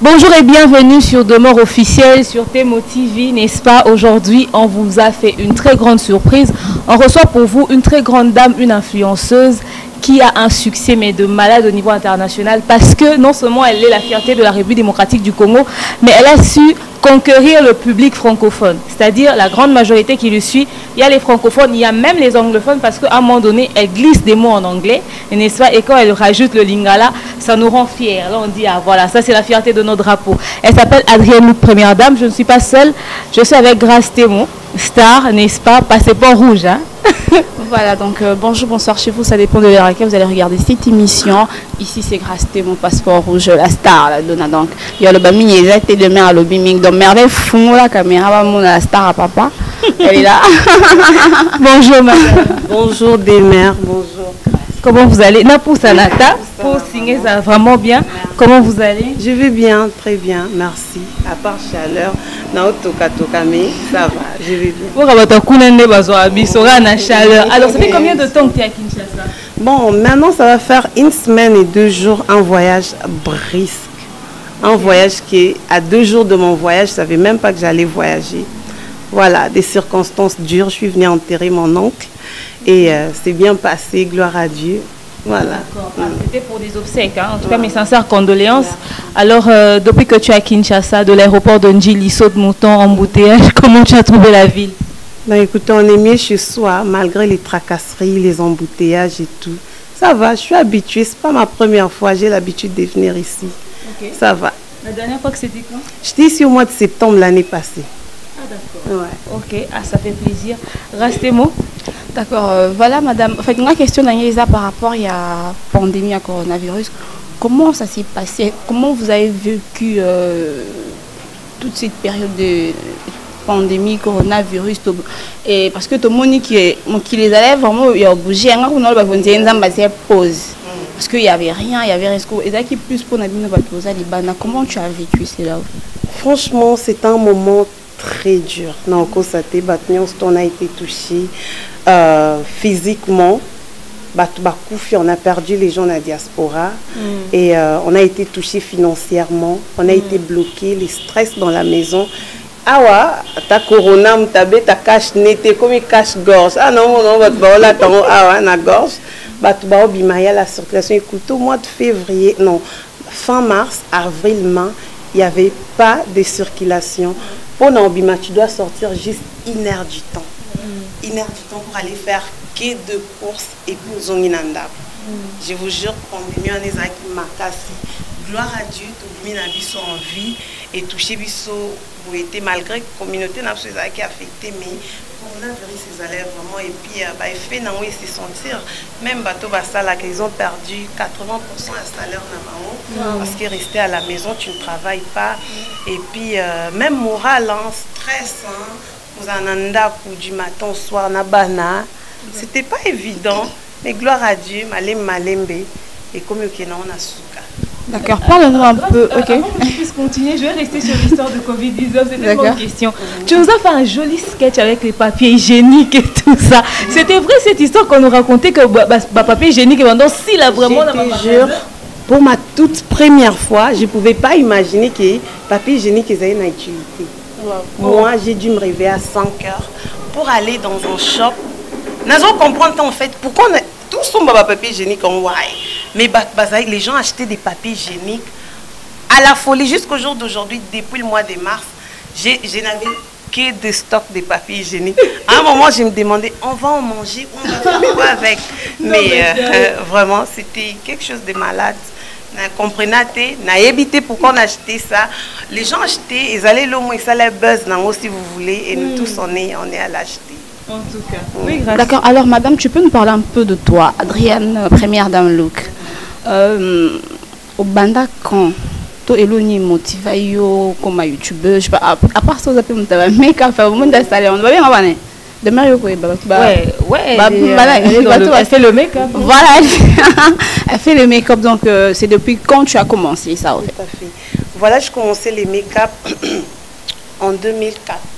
Bonjour et bienvenue sur Demeure officielle sur Temo TV, n'est-ce pas? Aujourd'hui, on vous a fait une très grande surprise. On reçoit pour vous une très grande dame, une influenceuse qui a un succès mais de malade au niveau international parce que non seulement elle est la fierté de la République démocratique du Congo, mais elle a su conquérir le public francophone, c'est-à-dire la grande majorité qui le suit. Il y a les francophones, il y a même les anglophones parce qu'à un moment donné, elle glisse des mots en anglais, n'est-ce pas? Et quand elle rajoute le lingala, ça nous rend fiers. Là, on dit, ah voilà, ça c'est la fierté de nos drapeaux. Elle s'appelle Adrienne Luc, première dame. Je ne suis pas seule, je suis avec Grâce Témo, star, n'est-ce pas? Passeport rouge, hein? Voilà, donc bonjour, bonsoir chez vous, ça dépend de l'heure à laquelle vous allez regarder cette émission. Ici, c'est Grâce Témo, Passeport rouge, la star, la donna. Donc, il y a le bami, il a été demain à l'obiming. Donc, merveille, fou, la caméra, la star à papa. Elle est là. Bonjour, madame. Bonjour, des mères, bonjour. Comment vous allez? Napou Sanata, pour signer ça vraiment bien. Merci. Comment vous allez? Je vais bien, très bien, merci. À part chaleur, mais ça va, je vais bien. Alors, ça fait combien de temps que tu es à Kinshasa? Bon, maintenant, ça va faire 1 semaine et 2 jours, un voyage brisque. Un voyage qui est à 2 jours de mon voyage, je ne savais même pas que j'allais voyager. Voilà, des circonstances dures. Je suis venue enterrer mon oncle et c'est bien passé, gloire à Dieu. Voilà. C'était pour des obsèques, hein. En tout cas mes sincères condoléances. Alors, depuis que tu es à Kinshasa, de l'aéroport de Njili, saut de mouton, embouteillage, comment tu as trouvé la ville? Ben, écoutez, on est mieux chez soi, malgré les tracasseries, les embouteillages et tout. Ça va, je suis habituée, c'est pas ma première fois, j'ai l'habitude de venir ici. Okay. Ça va. La dernière fois que c'était quand? J'étais ici au mois de septembre l'année passée. Ah d'accord. Ouais. Ok, ah, ça fait plaisir. Restez-moi. D'accord, voilà, madame. En fait, une question par rapport à la pandémie à coronavirus. Comment ça s'est passé? Comment vous avez vécu toute cette période de pandémie, coronavirus? Et parce que tout le monde qui les allait vraiment, il a bougé. Parce qu'il n'y avait rien, il y avait rien. Et ça qui plus pour comment tu as vécu cela? Franchement, c'est un moment très dur. On a été touché physiquement. On a perdu les gens de la diaspora et on a été touché financièrement. On a été bloqué, les stress dans la maison. Ah ouais, ta corona, ta cache nette, comme une cache gorge. Ah non, non, la gorge. La circulation, écoute, au mois de février, non, fin mars, avril, mai, il n'y avait pas de circulation. Pour Nambima, tu dois sortir juste 1 heure du temps. 1 heure du temps pour aller faire quai de course et puis Zonginanda. Je vous jure, pandémie, on est avec Makasi. Gloire à Dieu, tout le monde a en vie et touché biso malgré la communauté qui est affectée, mais coronavirus ils allaient vraiment et puis effet n'a pas se sentir même bateau basala qu'ils ont perdu 80% de salaire parce qu'ils restaient à la maison, tu ne travailles pas et puis même moral, hein, stress, nous en du matin au soir nabana, c'était pas évident, mais gloire à Dieu, malembe et comme on a souka. D'accord, parle-nous un peu. Ok. Avant que je puisse continuer, je vais rester sur l'histoire de Covid-19. C'était une bonne question. Tu nous as fait un joli sketch avec les papiers hygiéniques et tout ça. C'était vrai cette histoire qu'on nous racontait que papier hygiénique est vendant si là vraiment. Je te jure, pour ma toute première fois, je ne pouvais pas imaginer que papier hygiénique avait une utilité. Moi, j'ai dû me réveiller à 5 heures pour aller dans un shop. Nous allons comprendre en fait pourquoi on a tous son papier hygiénique en white. Mais les gens achetaient des papiers hygiéniques à la folie jusqu'au jour d'aujourd'hui. Depuis le mois de mars, je n'avais que des stocks de papiers hygiéniques. À un moment, je me demandais, on va en manger ou on va faire quoi avec? Mais vraiment, c'était quelque chose de malade. Comprenez, n'a évité pourquoi on achetait ça. Les gens achetaient, ils allaient l'homme et ça les buzz, si vous voulez, et nous tous on est à l'acheter. En tout cas. Oui, grâce. D'accord, alors madame, tu peux nous parler un peu de toi, Adrienne, première dame Luc. Au banda quand tu es motivé comme youtubeuse, je sais pas, à part ça, vous avez un make-up, on va bien avoir demain, elle fait le make-up. Voilà, elle fait le make-up, donc c'est depuis quand tu as commencé ça? Tout à fait. Voilà, je commençais les make-up en 2014-2015.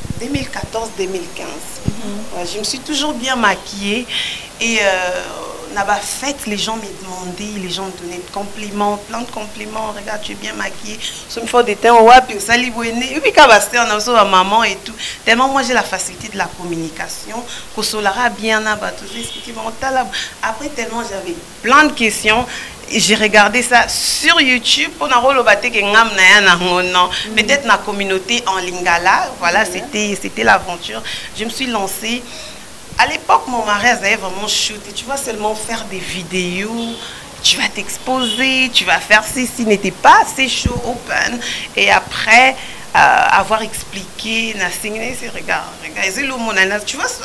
Je me suis toujours bien maquillée et n'a pas fait, les gens me demandaient, les gens me donnaient de compliments, plein de compliments. Regarde, tu es bien maquillée. Une fois des temps, ouais, puis ça et puis quand on a aussi maman et tout. Tellement moi j'ai la facilité de la communication, que Solara bien après tellement j'avais plein de questions. J'ai regardé ça sur YouTube pour peut-être ma communauté en lingala. Voilà, c'était l'aventure. Je me suis lancée. À l'époque, mon mari avait vraiment shooté. Tu vas seulement faire des vidéos, tu vas t'exposer, tu vas faire ceci. N'était pas assez chaud, open. Et après avoir expliqué, regarde, tu vois,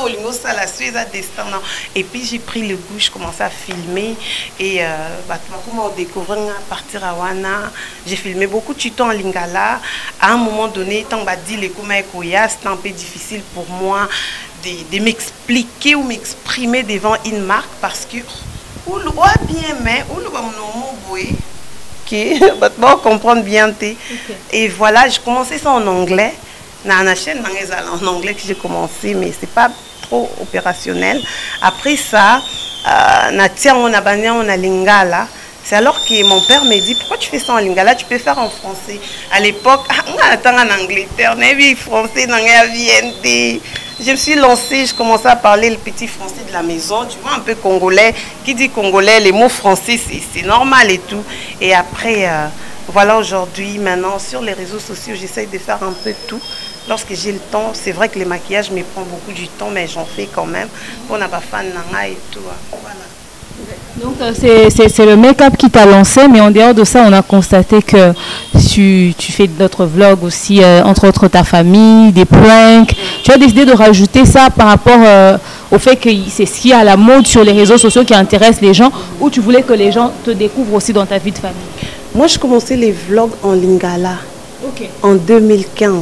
et puis j'ai pris le goût, je commençais à filmer et comment découvrir à partir à Wana, j'ai filmé beaucoup de tutos en lingala. À un moment donné, tant que dit les c'était un peu difficile pour moi de m'expliquer ou m'exprimer devant une marque parce que comprendre bien. Et voilà, je commençais ça en anglais. Dans la chaîne en anglais que j'ai commencé, mais c'est pas trop opérationnel. Après ça, on a lingala. C'est alors que mon père me dit, pourquoi tu fais ça en lingala, tu peux faire en français. À l'époque, on attend en Angleterre, on a vu français, on a vu. Je me suis lancée, je commençais à parler le petit français de la maison, tu vois, un peu congolais. Qui dit congolais, les mots français, c'est normal et tout. Et après, voilà, aujourd'hui, maintenant, sur les réseaux sociaux, j'essaye de faire un peu tout. Lorsque j'ai le temps, c'est vrai que le maquillage me prend beaucoup du temps, mais j'en fais quand même. On n'a pas fan nanga et tout. Voilà. Donc c'est le make-up qui t'a lancé, mais en dehors de ça, on a constaté que tu fais d'autres vlogs aussi, entre autres ta famille, des pranks. Tu as décidé de rajouter ça par rapport au fait que c'est ce qui est à la mode sur les réseaux sociaux qui intéresse les gens, ou tu voulais que les gens te découvrent aussi dans ta vie de famille? Moi, je commençais les vlogs en lingala en 2015.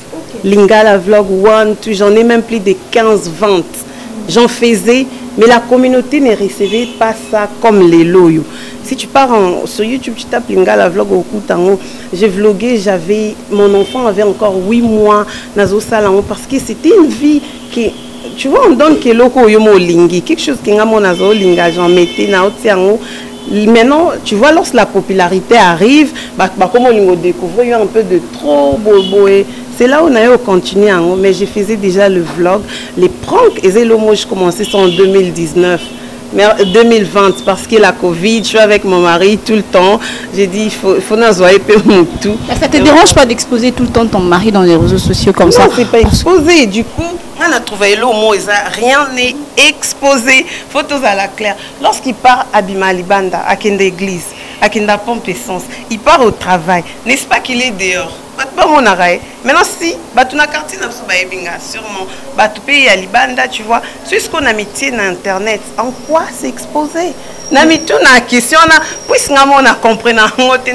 Lingala vlog 1, j'en ai même plus de 15-20. J'en faisais, mais la communauté ne recevait pas ça comme les loyaux. Si tu pars sur YouTube, tu tapes Lingala vlog au Koutango, j'ai vlogué, mon enfant avait encore 8 mois, Nazo Salango, parce que c'était une vie qui, tu vois, on donne que loko yomo lingi, quelque chose qui est mon nazo linga, j'en mettais, na otiango. Maintenant, tu vois, lorsque la popularité arrive, comment on découvre, il y a un peu de trop beau. C'est là où on a continué, mais je faisais déjà le vlog. Les pranks, et le mot, je commençais ça en 2019, mais 2020, parce que la Covid, je suis avec mon mari tout le temps. J'ai dit, il faut n'azoyer peu mon tout. Ça te dérange pas d'exposer tout le temps ton mari dans les réseaux sociaux comme ça? Non, c'est pas exposé. Du coup, on a trouvé le mot, rien n'est exposé. Photos à la claire. Lorsqu'il part à Bimalibanda, à Kenda Église, à Kenda Pompe Essence, il part au travail. N'est-ce pas qu'il est dehors? Maintenant, si, tu as quartier sûrement, tu payes à Libanda, tu vois. C'est ce qu'on a mis dans Internet. En quoi c'est exposé? Nami tout na question na puisque on a compris na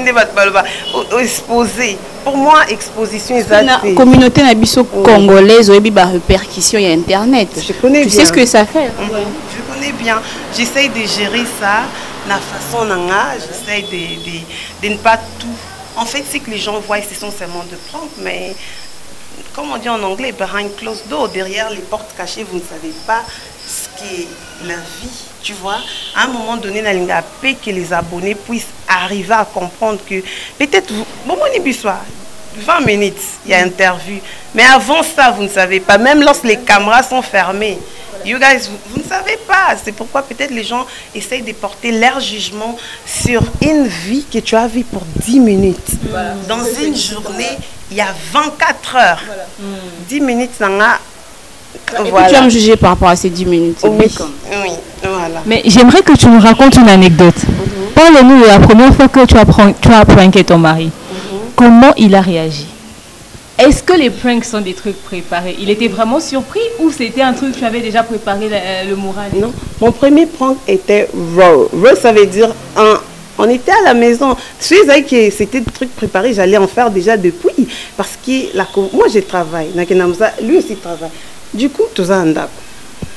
exposé. Pour moi, exposition est la communauté nabiso congolaise ou ba répercussion et Internet. Je connais bien. Tu sais ce que ça fait? Je connais bien. J'essaye de gérer ça la façon nanga. J'essaye de ne pas tout. En fait, c'est que les gens voient, ce sont seulement de prank, mais comme on dit en anglais, behind closed door, derrière les portes cachées, vous ne savez pas ce qu'est la vie, tu vois. À un moment donné, nalinga paix que les abonnés puissent arriver à comprendre que peut-être, bon, mon bissoir, 20 minutes, il y a interview, mais avant ça, vous ne savez pas, même lorsque les caméras sont fermées. You guys, vous ne savez pas. C'est pourquoi peut-être les gens essayent de porter leur jugement sur une vie que tu as vue pour 10 minutes. Voilà. Dans une journée, il y a 24 heures. Voilà. 10 minutes, ça a... Voilà. Tu vas me juger par rapport à ces 10 minutes. Oui, voilà. Mais j'aimerais que tu nous racontes une anecdote. Parle-nous de la première fois que tu as pranké ton mari. Comment il a réagi? Est-ce que les pranks sont des trucs préparés? Il était vraiment surpris ou c'était un truc que tu avais déjà préparé le moral? Non, mon premier prank était raw. Raw, ça veut dire on était à la maison. Je sais que c'était des trucs préparés, j'allais en faire déjà depuis. Parce que moi, je travaille. Lui aussi travaille. Du coup, tout ça,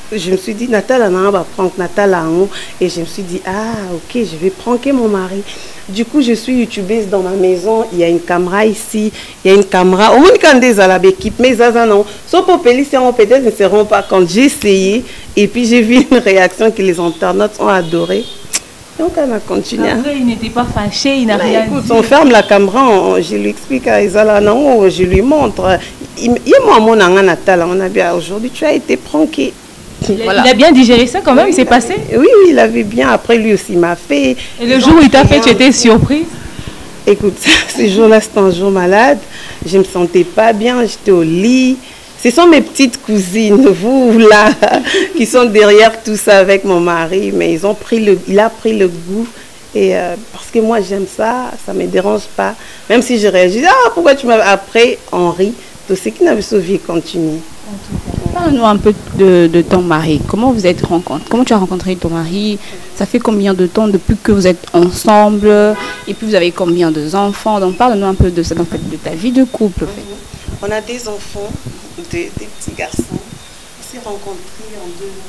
je me suis dit, Nathalie, on va prendre Nathalie, et je me suis dit, ah, ok, je vais pranker mon mari. Du coup, je suis youtubeuse dans ma maison. Il y a une caméra ici, il y a une caméra. Au moins, quand des à l'équipe, mais ça, non. Sauf pour peut-être ne seront pas quand j'ai essayé. Et puis, j'ai vu une réaction que les internautes ont adoré. Donc, on a continué. Après, il n'était pas fâché, il n'a rien écoute, dit. on ferme la caméra, je lui explique à Isala, non, je lui montre. Il m'a mon Nathalie, on a bien, aujourd'hui, tu as été pranké. Voilà. Il a bien digéré ça quand même, oui, il s'est passé? Oui, il avait bien. Après, lui aussi m'a fait. Et le jour où il t'a fait, tu étais surprise? Écoute, ce jour-là, c'était un jour malade. Je ne me sentais pas bien, j'étais au lit. Ce sont mes petites cousines, vous là, qui sont derrière tout ça avec mon mari. Mais il a pris le goût. Et parce que moi, j'aime ça, ça ne me dérange pas. Même si je réagis, ah, pourquoi tu m'as... Après, on rit. Tout ce qui n'avait sauvé continue. Parle-nous un peu de ton mari. Comment vous êtes rencontrés? Comment tu as rencontré ton mari? Ça fait combien de temps depuis que vous êtes ensemble? Et puis vous avez combien d'enfants? Donc parle-nous un peu de ça, en fait, de ta vie de couple. En fait. On a des enfants, des petits garçons. On s'est rencontrés en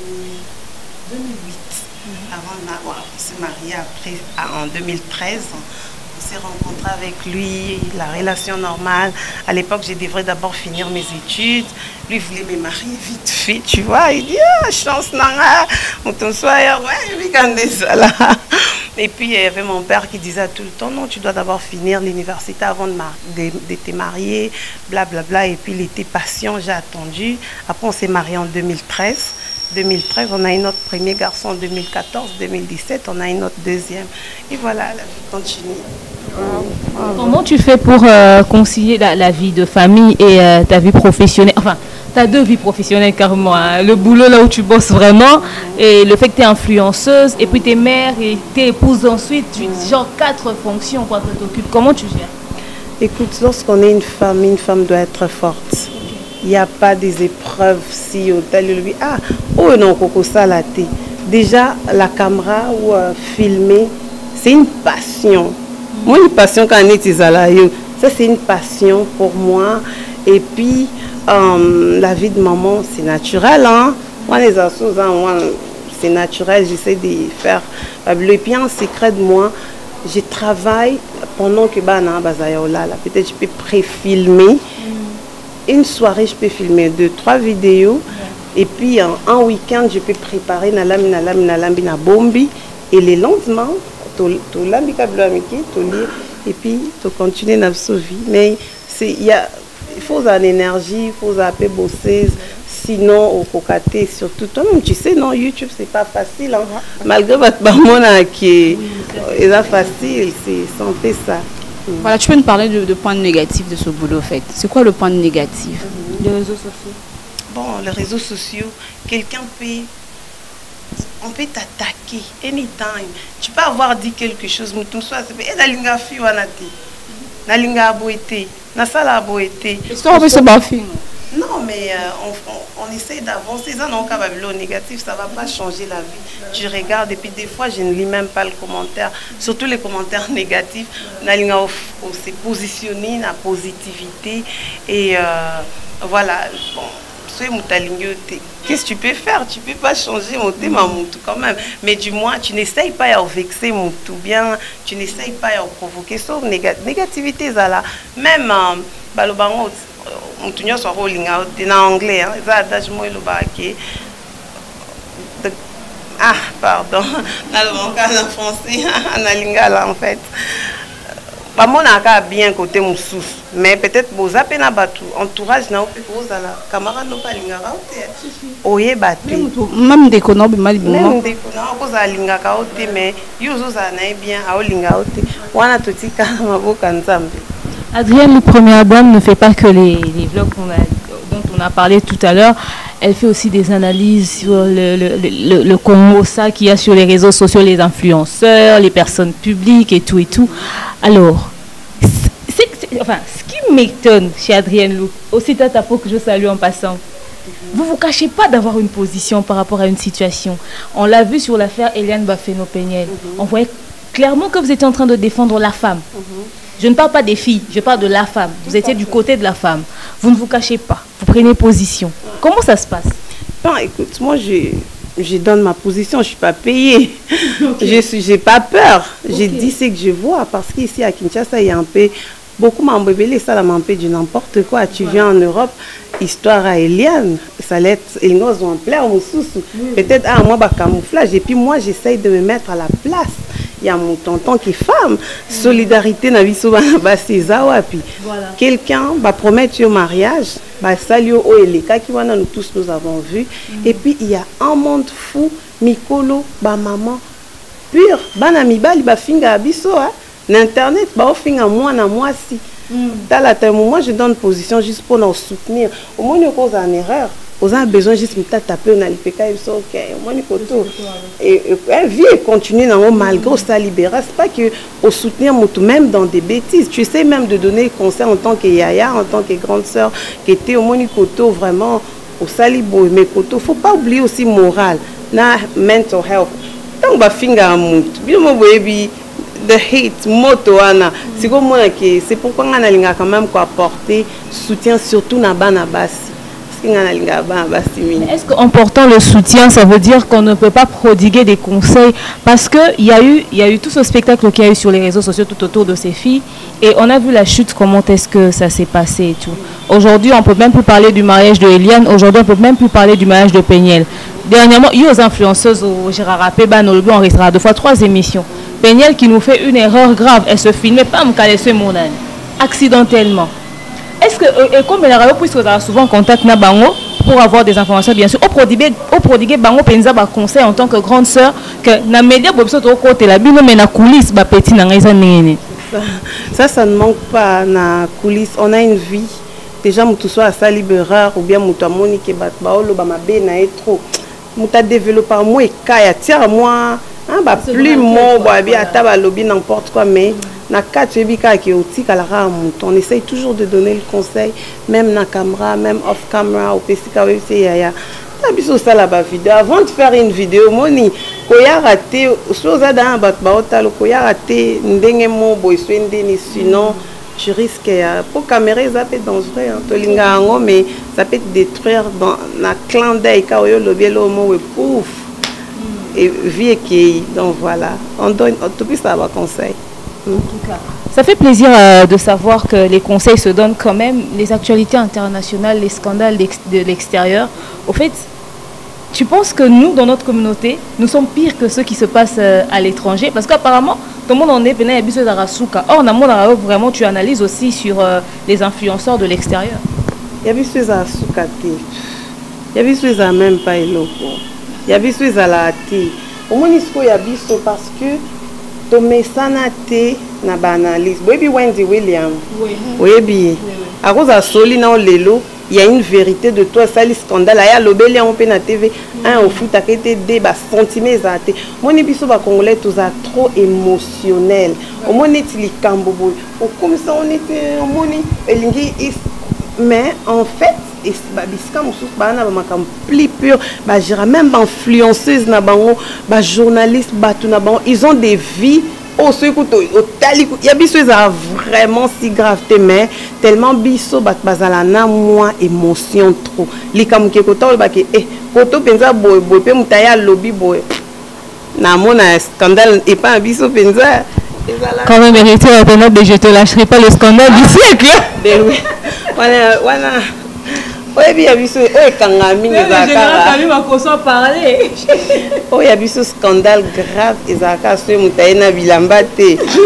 2008. Avant de se marier après, en 2013. On s'est rencontré avec lui, la relation normale. À l'époque, je devrais d'abord finir mes études. Lui voulait me marier vite fait, tu vois. Il dit, ah, chance, nana, on t'en soit, ouais, oui, quand ça là. Et puis, il y avait mon père qui disait tout le temps, non, tu dois d'abord finir l'université avant de te marier, blablabla. Bla, bla. Et puis, il était patient, j'ai attendu. Après, on s'est marié en 2013. 2013, on a eu notre premier garçon en 2014, 2017, on a eu notre deuxième. Et voilà, la vie continue. Comment tu fais pour concilier la vie de famille et ta vie professionnelle? Enfin, ta deux vies professionnelles carrément. Hein. Le boulot là où tu bosses vraiment et le fait que tu es influenceuse et puis tu es mère et tu es épouse ensuite. Genre 4 fonctions quoi que tu t'occupes. Comment tu gères? Écoute, lorsqu'on est une femme doit être forte. Il n'y a pas des épreuves si au tel lui. Ah, oh non, Coco Salaté. Déjà, la caméra ou filmer, c'est une passion. Moi, une passion quand on est Isalaïo. Ça, c'est une passion pour moi. Et puis, la vie de maman, c'est naturel. Hein? Moi, les assos, c'est naturel. J'essaie de faire. Et puis, en secret de moi, je travaille pendant que peut-être je peux pré-filmer. Une soirée, je peux filmer 2-3 vidéos. Et puis, un week-end, je peux préparer na bombi. Et le lendemain, et puis, tu continues dans sa vie. Mais il faut avoir l'énergie, il faut peu bosser. Sinon, au cocaté, surtout, toi-même, tu sais, non, YouTube, c'est pas facile. Hein. Malgré votre maman qui est facile, c'est santé ça. Voilà, tu peux nous parler de points négatifs de ce boulot, en fait. C'est quoi le point négatif? Les réseaux sociaux. Bon, les réseaux sociaux, on peut t'attaquer anytime. Tu peux avoir dit quelque chose, mais tout ça, c'est nalinga fi wanate, nalinga aboité, nasala aboité. Est-ce qu'on peut se baffer? Non, mais on essaie d'avancer. Ça, non, quand même, négatif, ça ne va pas changer la vie. Tu regardes et puis des fois, je ne lis même pas le commentaire. Surtout les commentaires négatifs. On s'est positionné dans la positivité. Et voilà. Bon, qu'est-ce que tu peux faire? Tu ne peux pas changer mon thème en tout quand même. Mais du moins, tu n'essayes pas à vexer mon tout bien. Tu n'essayes pas à provoquer. Sauf négativité, ça là. Même, balobango. On soit en anglais, ah, pardon, en français, en lingala en fait. Pas mon bien côté moussous, mais peut-être vos appels à battu, entourage n'a pas la camarade n'a pas lingara, oye battu. Même des connois, mal bon. Même des connois, cause à lingara, mais yuzo ça n'a bien à lingara, wana toti kama bokanzambe. Adrienne, le première dame, ne fait pas que les vlogs dont on a parlé tout à l'heure. Elle fait aussi des analyses sur le Congo, ça qu'il y a sur les réseaux sociaux, les influenceurs, les personnes publiques et tout et tout. Alors, ce qui m'étonne chez Adrienne Lou, aussi Tatapo que je salue en passant, vous ne vous cachez pas d'avoir une position par rapport à une situation. On l'a vu sur l'affaire Eliane Bafeno-Peniel. On voyait clairement que vous étiez en train de défendre la femme. Je ne parle pas des filles, je parle de la femme. Vous étiez du côté de la femme. Vous ne vous cachez pas. Vous prenez position. Comment ça se passe? dépend. Écoute, moi, je donne ma position, je ne suis pas payée. Okay. Je n'ai pas peur. Okay. Je dis ce que je vois. Parce qu'ici, à Kinshasa, il y a un peu... Beaucoup m'embébélé, ça m'a un peu du n'importe quoi. Tu viens en Europe, histoire à Eliane, ça l'être, ils nous ont plein au sous. Peut-être, ah, moi, bah, camouflage. Et puis, moi, j'essaye de me mettre à la place. Il y a mon tonton qui est femme. Solidarité, na biso ba César, puis quelqu'un va promettre au mariage, bah, salut au Eleka, qui nous tous nous avons vu. Et puis, il y a un monde fou, Mikolo, bah, maman, pur, bah, namibali, bah, finga abiso, hein. L'internet, bah, à moi si. Dans la moment, je donne position juste pour nous soutenir. Au moins, nous avons une erreur. Nous avons besoin juste de taper dans le PK. Et la vie continue malgré ça libéral. Ce n'est pas que au soutenir même dans des bêtises. Tu sais même de donner conseil en tant que yaya, en tant que grande sœur, qui était au moins vraiment au salibo. Mais il ne faut pas oublier aussi moral, la mental health. Tant que finger à mout, the hate moto ana c'est comme moi que c'est pourquoi on a linga quand même quoi apporter soutien surtout na bana basi parce qu'on a linga bana basi. Est-ce qu'en portant le soutien ça veut dire qu'on ne peut pas prodiguer des conseils parce que il y a eu tout ce spectacle qu'il y a eu sur les réseaux sociaux tout autour de ces filles et on a vu la chute, comment est-ce que ça s'est passé et tout. Aujourd'hui on peut même plus parler du mariage de Eliane, aujourd'hui on peut même plus parler du mariage de Péniel. Dernièrement il y a aux influenceuses au Gérard Rapé Banolbo on restera 2 fois 3 émissions. Péniel qui nous fait une erreur grave, elle se filmait pas me caler mon âne accidentellement. Est-ce que et comme elle a puisque vous avez souvent contact na bango pour avoir des informations bien sûr au prodiguer bango penza ba conseil en tant que grande sœur que na média bobso to côté la bino mais na coulisse ba petit na ngaisa nene. Ça ne manque pas na coulisse, on a une vie. Déjà mutu soit sa libérateur ou bien mutu amoni ke bat baolo ba mabe na trop. Muta développer moi et kaya tire moi. Ah, bah, plus mot, bah, lobby n'importe quoi, mais on essaye toujours de donner le conseil, même dans la caméra, même off camera, au PCK, avant de faire une vidéo, moni, koya raté, chose à dans koya raté, sinon, je risque, pour caméra, ça peut être dangereux, mais ça peut te détruire dans la clan d'œil, pouf. Et vie qui donc voilà on donne tout plus ça va conseil. En tout cas ça fait plaisir de savoir que les conseils se donnent quand même, les actualités internationales, les scandales de l'extérieur. Au fait, tu penses que nous dans notre communauté nous sommes pires que ceux qui se passent à l'étranger parce qu'apparemment tout le monde en est venu à Biso Darasuka. Or on a vraiment tu analyses aussi sur les influenceurs de l'extérieur. Il y a Biso Darasuka il y a Biso même pas eloko. Il y a biso ezalati au moins isko ya biso parce que to mesana te na banalise boyebi Wendy William oyebi à cause à soli na lelo il y a une vérité de toi ça le scandale ya lobeli on peut na TV un au foot akete débat sentiment ezate moni biso ba congolais tous a trop émotionnel au moins neti likambo boy comme ça on était au moni elingi mais en fait et plus pur même influenceuse journaliste ils ont des vies au il y a vraiment si grave mais tellement biso bazala moins émotion trop li kam ke kota ba ke koto penza boy pe mutaya lobby boy na mona scandale et pas biso penza quand même héritier de je te lâcherai pas le scandale du siècle. Voilà. Oui, bien, il y a Kangami, oh, il y a un scandale grave, et ça a fait Moutaïna Bilambate.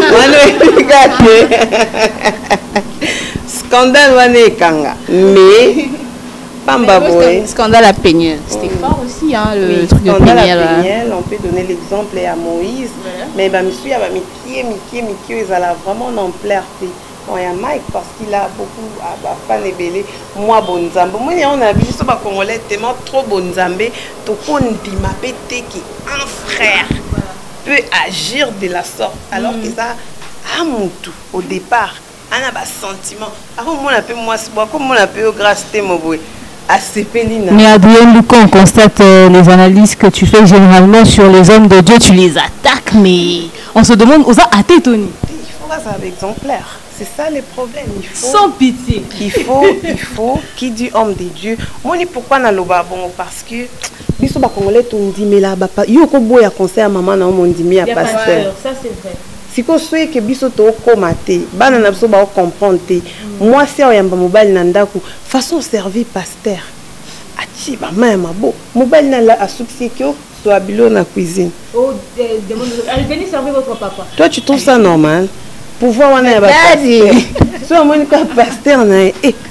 Scandale, Wane Kanga. Mais, Pamba Boy. Scandale à Péniel. C'était fort aussi, hein, le truc de Péniel. On peut donner l'exemple à Moïse. Mais, monsieur, il y a Mickey, ils ont vraiment une ampleur. Il y a Mike parce qu'il a beaucoup à ébélé. Moi, Bonzambe. Moi, on a vu ce Congolais tellement trop Bonzambe. Tout le monde dit ma pété qui un frère peut agir de la sorte. Alors que ça, à mon tout, au départ, on a un sentiment. Alors, moi, on a moi, comme on a pu grâce à mon boy. Mais Adrien Lucas, on constate les analyses que tu fais généralement sur les hommes de Dieu, tu les attaques, mais on se demande, aux a Tony. exemplaire. C'est ça le problème. Sans pitié. Il faut, qui dit homme de Dieu. Moi, pourquoi na loba bon parce que biso ba congolais on dit mais là papa, yo ko boya conseil à maman na on dit mais à pasteur. Ça c'est vrai. Si ko soué que biso to komate, bana na biso ba comprendre te. Moi c'est oyamba mobile na ndako, façon servir pasteur. Ati ba même bo. Mobile na la a succès que soit bilo na cuisine. Oh, allez venez servir votre papa. Toi tu trouves ça normal? Pouvoir on a pasteur. Soit moi ka pasteur na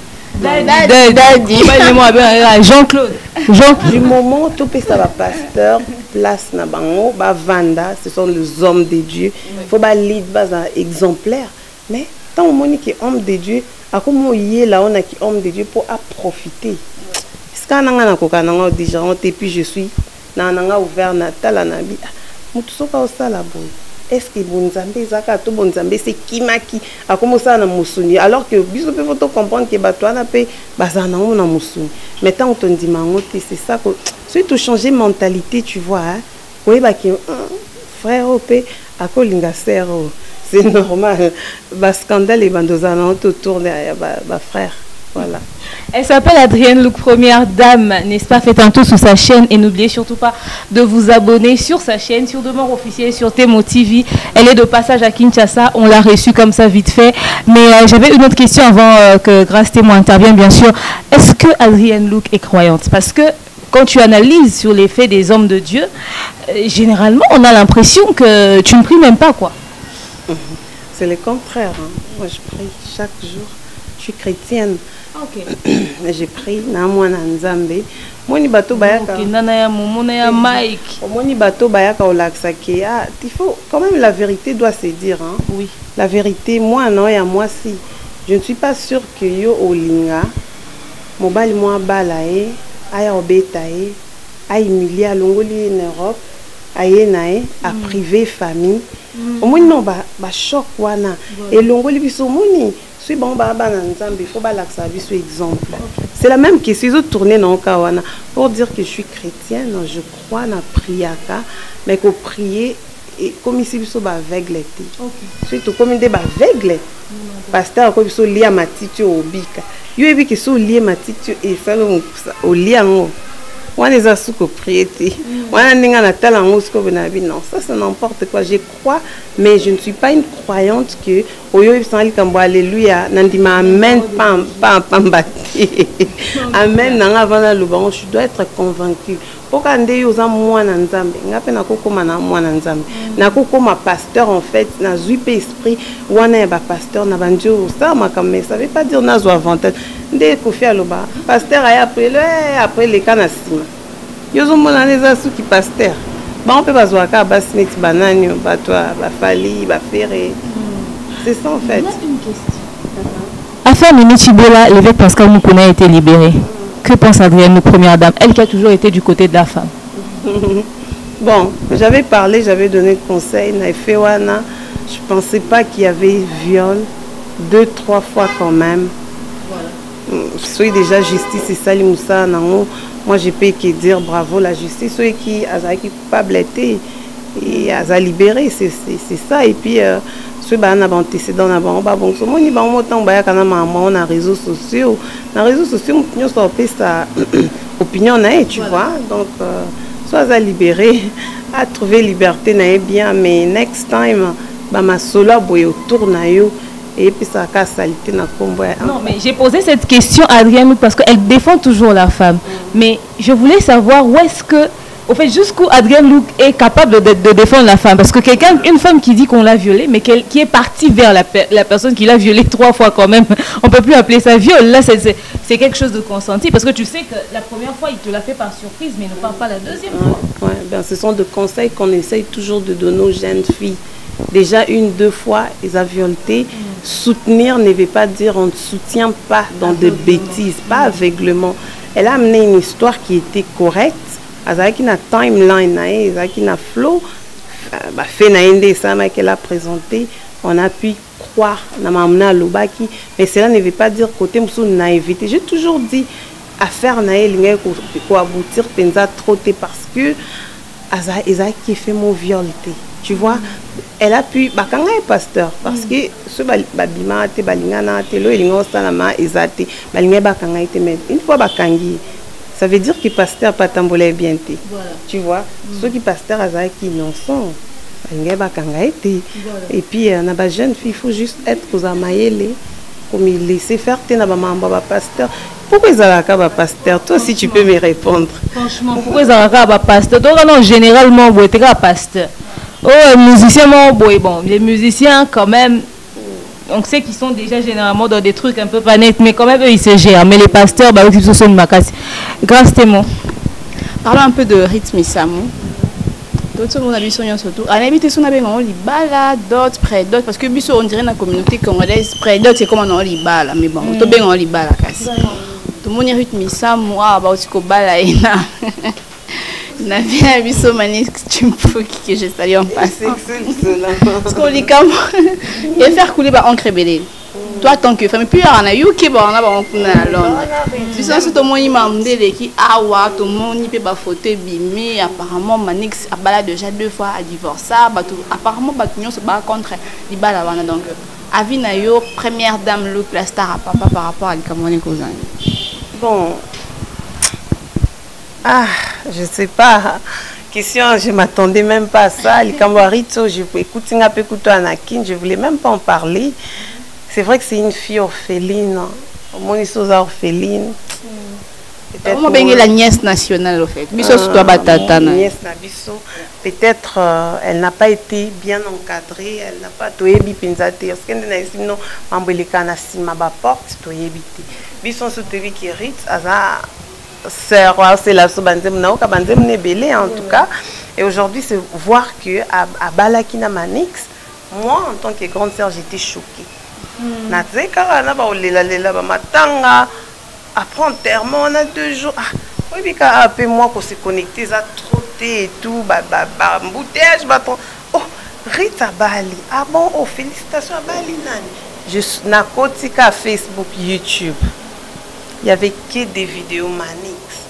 Jean-Claude. Du moment où tout ça va pasteur, place na bango, ba vanda, ce sont les hommes de Dieu. Il faut ba lead bas un exemplaire. Mais tant au monde qui est homme de Dieu, à comment y est là on a qui homme de Dieu pour à profiter. Est-ce qu'on a un coca nanga déjà et puis je suis nanga ouvert natal à nabi. Mutu soka osala boy. Est-ce que Bonzambé Zaka to Bonzambé c'est Kimaki a commencé à Moussuni alors que biso peut faut comprendre que Batouana pe bazana on na Moussuni. Maintenant on te dit mangote c'est ça que si tu changer mentalité tu vois hein. Oui bah que frère op a kolinga sero c'est normal ba scandale et bandozana on te tourne ba frère. Voilà. Elle s'appelle Adrienne Louk, première dame, n'est-ce pas? Faites un tour sur sa chaîne et n'oubliez surtout pas de vous abonner sur sa chaîne, sur Demeure Officielle, sur Temo TV. Elle est de passage à Kinshasa, on l'a reçue comme ça vite fait. Mais j'avais une autre question avant que Grâce Témoin intervienne, bien sûr. Est-ce que Adrienne Louk est croyante? Parce que quand tu analyses sur les faits des hommes de Dieu, généralement on a l'impression que tu ne pries même pas, quoi. C'est le contraire. Hein. Moi je prie chaque jour. Je suis chrétienne. Okay. J'ai pris na mwana nzambe moni bato bayaka nana ya momona ya Mike moni bato bayaka olaksa ke ah il faut quand même la vérité doit se dire hein. Oui, la vérité moi non et à moi si je ne suis pas sûre que yo olinga mobali moi balae aya obetae a humilié à longoli en Europe aye nae a privé famille omoni non ba choc wana et longoli biso moni. Bon, il faut exemple. C'est la même question. Ils tourner dans Kawana pour dire que je suis chrétienne, je crois na priaka, mais que prier et comme ici ils sont aveugles. Surtout comme ils sont aveugles. Pasteur comme ils sont liés à ma titu au bika. Yo ebi que sont liés ma titu et fait au liango. On les a sous propriété. On a un talent non, ça c'est n'importe quoi. Je crois, mais je ne suis pas une croyante que alléluia, nandima amen pas bâti. Amen avant la louange, je dois être convaincue. Pourquoi ndé yoza mwana nzambe ngape nakoko mana mwana nzambe nakoko ma pasteur en fait na zuipe esprit wana ba pasteur na bandio ça makame ça veut pas dire na zo avantage ndé kofi aloba pasteur aya après les canasima yozo mona les asu qui pasteur ba on peut pas zo ka ba smith banani ba toi ba fali ba ferré c'est ça en fait. Il y a une question. Affaire Mimi Chibola, l'évêque Pascal Moukouna a été libéré. Que pense Adrienne, notre première dame, elle qui a toujours été du côté de la femme? Bon, j'avais parlé, j'avais donné de conseils. Je ne pensais pas qu'il y avait viol 2-3 fois quand même. Voilà. Soyez déjà justice et Salim Moussa. Moi, je peux que dire bravo la justice. Ceux qui sont coupables et a libéré, c'est ça. Et puis, ceux qui ont antécédent, bon, ce monde, on a réseaux sociaux. Dans les réseaux sociaux, on peut sa opinion, tu vois. Donc, soit à libérer, à trouver liberté, bien, mais next time, ma sola boy autour nayo. Et puis ça casse salité na combo. Non, mais j'ai posé cette question à Adrienne parce qu'elle défend toujours la femme. Mais je voulais savoir où est-ce que, au fait, jusqu'où Adrienne Louk est capable de défendre la femme. Parce que une femme qui dit qu'on l'a violée, mais qui est partie vers la personne qui l'a violée 3 fois quand même, on ne peut plus appeler ça viol. Là, c'est quelque chose de consenti. Parce que tu sais que la première fois, il te l'a fait par surprise, mais il ne parle pas la deuxième fois. Ouais, ben, ce sont des conseils qu'on essaye toujours de donner aux jeunes filles. Déjà 1-2 fois, ils ont violé. Soutenir ne veut pas dire on ne soutient pas dans des bêtises, pas aveuglement. Elle a amené une histoire qui était correcte. Avec une timeline, avec une flow, qu'elle a présenté, on a pu croire mais cela ne veut pas dire côté naïveté. J'ai toujours dit affaire pour aboutir penza trop parce que Aza qui fait mon violté. Tu vois, elle a pu bakanga et pasteur parce que ce babima te balingana te lo elingo salama ezate balinga bakanga te mais une fois bakangi ça veut dire que pasteur patambola bien te. Tu vois, ceux qui pasteur azai qui innocent balinga bakanga te. Et puis na ba jeune fille, il faut juste être aux amaïles comme il laisser faire te na ba mamba ba pasteur. Pourquoi ils ont un pasteur? Toi aussi tu peux me répondre. Franchement, pourquoi ils ont un pasteur? Donc non, généralement, vous êtes un pasteur. Oh, musiciens, bon, les musiciens quand même, on sait qu'ils sont déjà généralement dans des trucs un peu pas nets, mais quand même eux ils se gèrent. Mais les pasteurs, bah ils sont une macasse. Grâce témoin. Parlons un peu de rythme et Samu. D'autres on a vu surtout. En habité son abbé on lit bala, d'autres près d'autres parce que biso on dirait dans la communauté congolaise près d'autres c'est comme on lit bala, mais bon, tout bien on lit bala casse. Tout le monde rythme et Samu, ah bah aussi ko bala et na. On a vu un biso manix tu me faut que je salue en passant. Parce qu'on lit comme et faire couler bah encre belé. Toi tant que femme puis on a eu qui bon on a on à Londres. Tu sais c'est tout le monde il m'a demandé qui awa tout le monde il peut ba photo bimé apparemment manix a bala déjà 2 fois à divorcer bah tout apparemment bah tout se bat contre il bala wana donc avis na yo première dame look la star à papa par rapport à Likamone cousin. Bon. Ah, je sais pas. Question, je m'attendais même pas à ça. Les Camboarito, je écoute Anakin, je voulais même pas en parler. C'est vrai que c'est une fille orpheline. Mon histoire orpheline. Comment bien la nièce nationale au fait? Peut-être elle n'a pas été bien encadrée, elle n'a pas tout ébipinzate. Parce qu'elle n'a pas non mambolika na sima ba porte tout ébité. Bison soutevi qui hérite, aza sœur, c'est la sobanzem na oka banzem nebelé en tout cas. Et aujourd'hui c'est voir que à Balakina Manix, moi en tant que grande sœur j'étais choquée. Na zeka na ba olela lela ba matanga. Après enterrement, on a 2 jours. Ah, oui, mais quand moi qu'on s'est connecté, ça a trotté et tout, embouteillage, oh, Rita Bali. Ah bon, oh, félicitations à Bali, Nani. Je suis na kotika Facebook, YouTube. Il n'y avait que des vidéos Manix.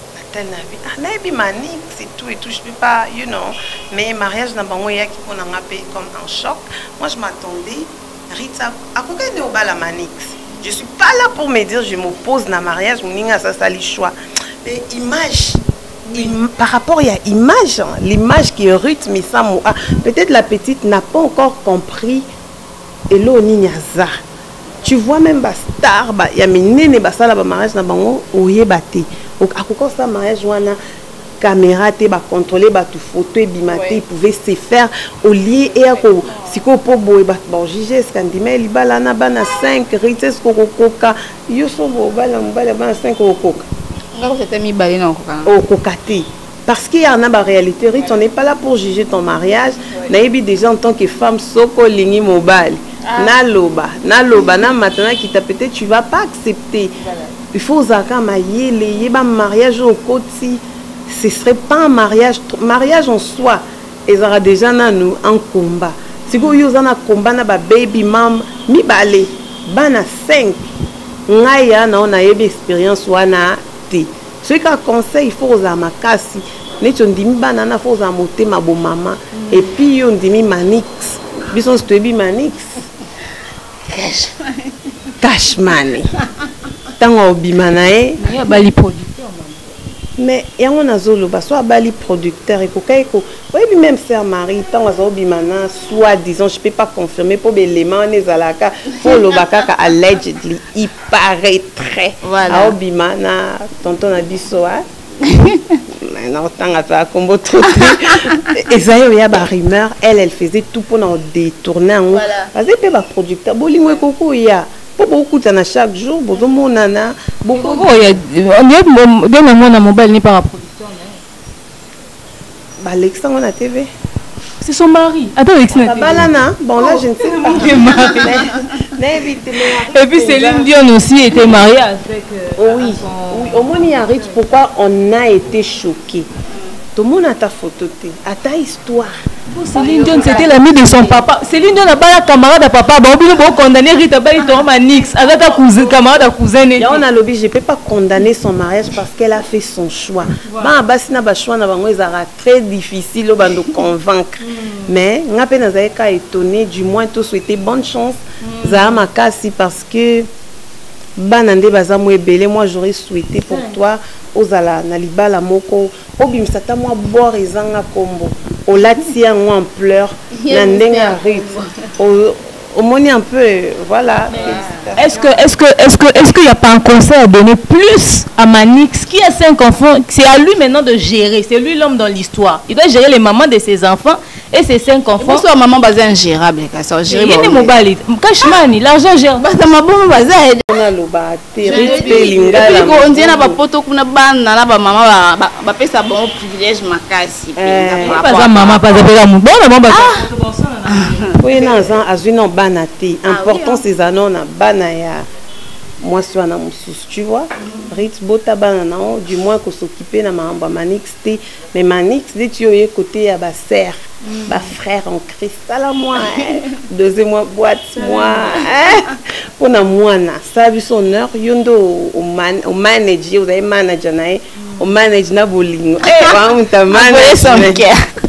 Ah, Nabi Manix et tout, je ne peux pas, you know. Mais mariage n'a pas moyen qui qu'on a payé comme un choc. Moi, je m'attendais, Rita, à quoi est-ce que la Manix? Je ne suis pas là pour me dire je m'oppose à mariage, ça c'est le choix. Mais image, par rapport à l'image, l'image qui est rythme, peut-être la petite n'a pas encore compris. Et là, on tu vois même la star, il y a mes nénés, le mariage, il y a un mariage, caméra te ba contrôler ba tu photo et bimaté il pouvait se faire au lieu et ako siko po boy ba juger skandime libala na bana 5 rites ko koka yo so bo bala mbala bana 5 ko koka ngako c'était mi balé na koka o kokati parce qu'il y en a ba réalité rite on n'est pas là pour juger ton mariage naïbi déjà en tant que femme soko lingi mobile na loba na maintenant qui t'a peut-être tu vas pas accepter il faut zaka mayele yeba mariage au côté. Ce ne serait pas un mariage en soi. Ils auront déjà nous en combat. Si vous avez un combat, na baby mam, mi balé, bana 5. Ngaya na on a eu expérience wana te. Ce qui conseil il faut aux amakasi. Ne tu dis mi banana faut aux amoter ma bo maman. Et puis on dit mi manix. Bison stebi manix. Cash money. Tango bimanae. Il y a bali produit. Mais il y a un azolo, soit bali producteur et cocaïco. Oui, même sœur Marie, tant que bimana, soit disons, je peux pas confirmer pour l'élément les alaka, pour le baka allegedly, il paraîtrait. Voilà. A bimana, tonton a dit ça. Maintenant, tant à ça, combo trop. Et ça y a une rumeur, elle faisait tout pour nous détourner. Voilà. Parce que le producteur, bolingo coco il y a. Beaucoup de chaque jour, beaucoup de nana, beaucoup de mobile n'est pas la production. Alexandre on a TV. C'est son mari. Attends, Alexandre. Bon là je ne sais pas. Et puis Céline Dion aussi était mariée avec. Oui. Au moins il y a rythme. Pourquoi on a été choqué. Tout le monde a ta photo, a ta histoire. Céline Dion, c'était l'ami de son papa. Céline Dion n'a pas la camarade à papa. Bon, on peut condamner Rita Baï, ton Manix. Avec ta cousine, camarade à cousin. On a lobby, je ne peux pas condamner son mariage parce qu'elle a fait son choix. Bah, si na choix, na bango, ça sera très difficile de convaincre. mais nga pe nazaleka étonné, du moins tout souhaiter bonne chance za makasi parce que banande baza mo ebele. Moi j'aurais souhaité pour toi ozala na libala moko obimisata moi boire ezanga kombo olati yango en pleurs na ndenga rythme au moins un peu, voilà. Est-ce qu'il n'y a pas un conseil à donner plus à Manix qui a 5 enfants? C'est à lui maintenant de gérer. C'est lui l'homme dans l'histoire. Il doit gérer les mamans de ses enfants et ses 5 enfants. Bonsoir maman basé ingérable. Il y a des mobiles. Cashmani, l'argent gère. Basta maman basé. On a le bâti. On dit na ba poto kuna bana na ba maman ba pesa bon privilège makasi. Pas maman pas de bon maman oui, non, azuna banate. Important ces années na banaya. Moi soit na musus, tu vois. Rit bota banana, du moins qu'on s'occuper na mamba Manix té, mais Manix dès tu es côté à ba sœur, ba frère en Christ. À moi, deuxième mois boîte moi. Pour na moi na, ça a son heure yondo au manager, vous avez manager na, au manager na bolingo. On t'a manager.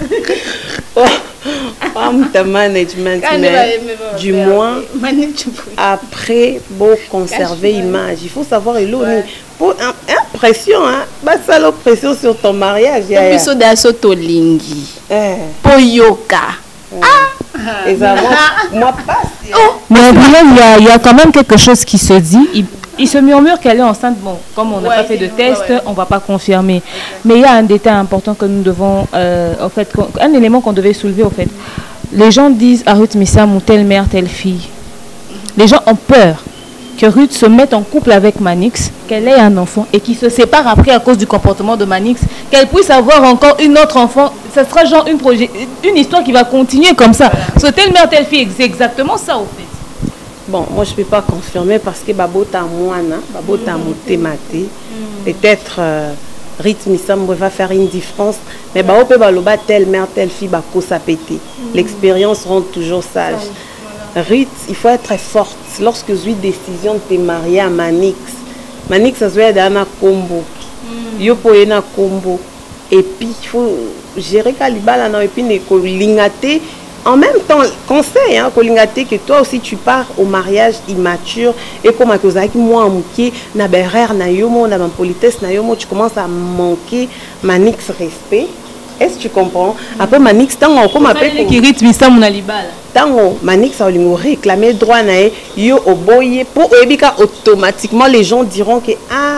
Management, mais du moins après beau conserver image, il faut savoir pour impression, hein, bah ça l'oppression sur ton mariage. Il y a sotolingi, poyoka. Et ça, moi pas. Mais il y a quand même quelque chose qui se dit. Il se murmure qu'elle est enceinte. Bon, comme on n'a pas fait de test, on ne va pas confirmer. Mais il y a un détail important que nous devons, en fait, un élément qu'on devait soulever, au fait. Les gens disent à Ruth Missamou, telle mère, telle fille. Les gens ont peur que Ruth se mette en couple avec Manix, qu'elle ait un enfant et qu'il se sépare après à cause du comportement de Manix, qu'elle puisse avoir encore une autre enfant. Ça sera genre une histoire qui va continuer comme ça. So, telle mère, telle fille, c'est exactement ça, au fait. Bon, moi je ne peux pas confirmer parce que Babota Mouana, Babota Moutemate, peut-être Ruth Missamou va faire une différence, mais Baope Baloba, telle mère, telle fille, Bako ça pété. L'expérience rend toujours sage. Ruth, il faut être très forte. Lorsque je suis décision de te marier à Manix, Manix, ça se voit dans un combo. Yopo na combo. Et puis, il faut gérer Kalibala, et puis, il en même temps, conseil, hein, que toi aussi tu pars au mariage immature et comme moi na berère na yomo na politesse na yomo, tu commences à manquer Manix respect. Est-ce que tu comprends? Après Manix tango comme appelle qui rythme ça mon alibala. Tango Manix a réclamer droit na yo oboye pour ebika automatiquement les gens diront que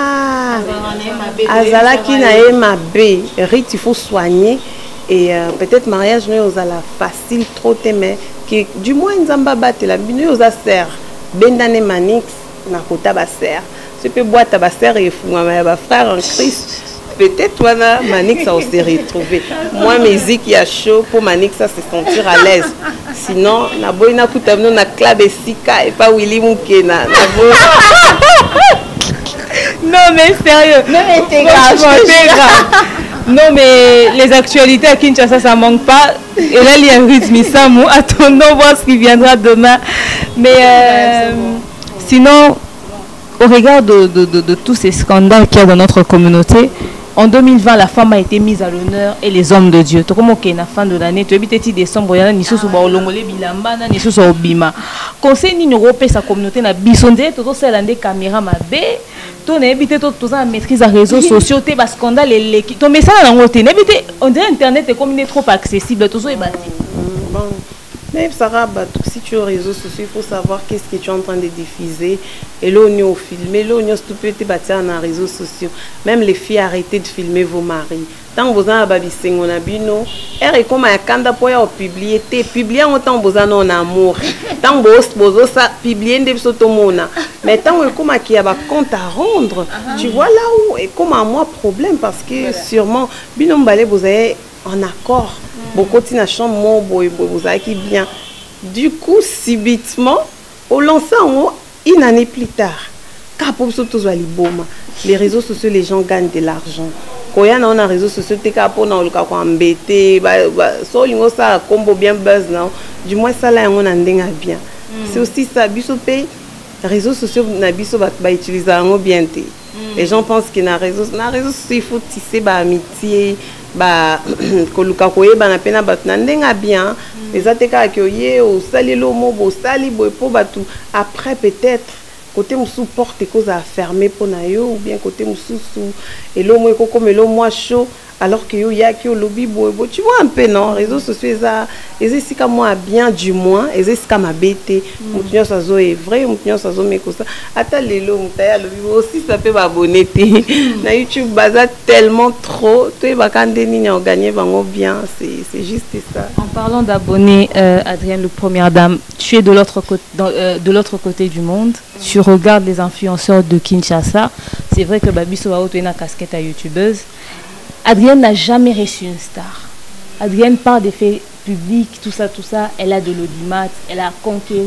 azala qui na ma bé, Rit il faut soigner. Et peut-être mariage nous aux la facile trop mais que du moins nzamba battre la nous aux serre bendane Manix na kota ba serre ce peut boire ta ba serre et fou ma frère en Christ peut-être toi na Manix ça se retrouver moi musique il y a chaud pour Manix ça se sentir à l'aise sinon na boy na kuta na club esika et pas Willy Mukena non mais sérieux non mais t'es grave. Non, mais les actualités à Kinshasa, ça ne manque pas. Et là, il y a Ruth Missamou. Attendons voir ce qui viendra demain. Mais sinon, au regard de tous ces scandales qu'il y a dans notre communauté, en 2020, la femme a été mise à l'honneur et les hommes de Dieu. Tout comme à la fin de l'année, tu habites décembre, il y a ni sous Baolongolé, Bilamba, ni sous Obima. Conseil ni Europe, sa communauté n'a bisondé, tout ça, il y a des caméras, ma bé. On a évité tout ça, maîtrise des réseaux sociaux, tu as scandale et l'équipe. Ton message on dirait Internet est comme il est trop accessible, tout ça est bâti. Mais Sarah, si tu es aux réseaux sociaux, il faut savoir qu'est-ce que tu es en train de diffuser. Et là, on est au film. Et là, on est tout petit bâti dans les réseaux sociaux. Même les filles, arrêtez de filmer vos maris. Tant que vous avez un baby on a bino, et comme un candidat pour publier, publier en tant que vous avez un amour. Tant que vous avez publié des choses au monde. Mais tant que comme il y a un compte à rendre, tu vois là où et comme un moi problème parce que sûrement bino mbalé vous avez en accord. Beaucoup de la chambre vous avez qui bien. Du coup, subitement, au lancement une année plus tard, les réseaux sociaux, les gens gagnent de l'argent. Quand il y a un réseau social, tu as embêté, ça combo bien buzz, du moins ça là on a bien. C'est aussi ça, les réseaux sociaux va utiliser bien. Les gens pensent qu'il y a un réseau social, il faut tisser amitié, bien. Les attaques que yé au salilo mobo sali boy po batu après peut-être côté moussou porte cause à fermer pour nayo ou bien côté moussou et l'eau moi comme l'eau moi chaud alors que y a qui au lobby boy tu vois un peu non réseaux sociaux ça et c'est comme moi bien du moins et c'est comme ma bête moutinho ça zo est vrai moutinho ça zo mais comme ça attends les lots moutinho lobby aussi ça peut m'abonner na YouTube baza tellement trop tu es bakandé ni on gagner bango bien c'est juste ça. En parlant d'abonnés, Adrienne, le première dame, tu es de l'autre côté de l'autre côté du monde. Tu regardes les influenceurs de Kinshasa. C'est vrai que Babiso a une casquette à youtubeuse. Adrienne n'a jamais reçu une star. Adrienne part des faits publics, tout ça. Elle a de l'audimat, elle a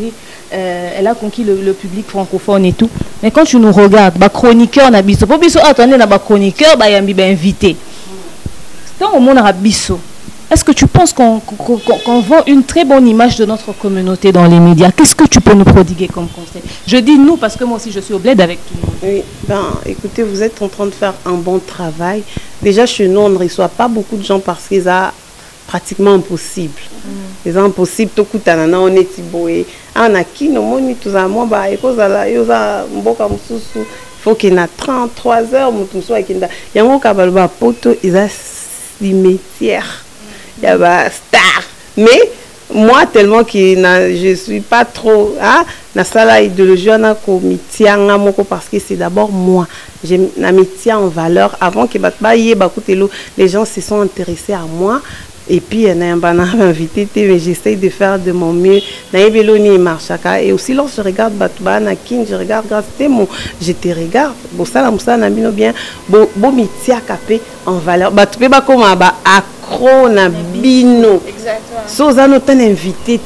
conquis le public francophone et tout. Mais quand tu nous regardes, chroniqueur n'a biso. Pour biso attendez na chroniqueur, yambi invité. C'est au monde à biso. Est-ce que tu penses qu'on vend une très bonne image de notre communauté dans les médias? Qu'est-ce que tu peux nous prodiguer comme conseil? Je dis nous parce que moi aussi je suis au bled avec tout le monde. Oui, écoutez, vous êtes en train de faire un bon travail. Déjà chez nous, on ne reçoit pas beaucoup de gens parce qu'ils sont pratiquement impossible. C'est impossible. Tout coup, on est tiboué. On a qui nous moni tous à moi, bah, et cause là, il faut qu'il y ait 33 heures, il y a un cabal poto, ils ont cimetière. Il y a une star. Mais moi, tellement que je ne suis pas trop. Na sala idéologie, parce que c'est d'abord moi. J'ai mis en valeur avant que les gens se sont intéressés à moi. Et puis, il y a un invité, mais j'essaie de faire de mon mieux. Et aussi, lorsque je regarde Batouba, je regarde je te regarde. Bon, ça, bien. Bon, métier capé en valeur. Batouba, comme accro na bino. Exactement. So, ça nous invité,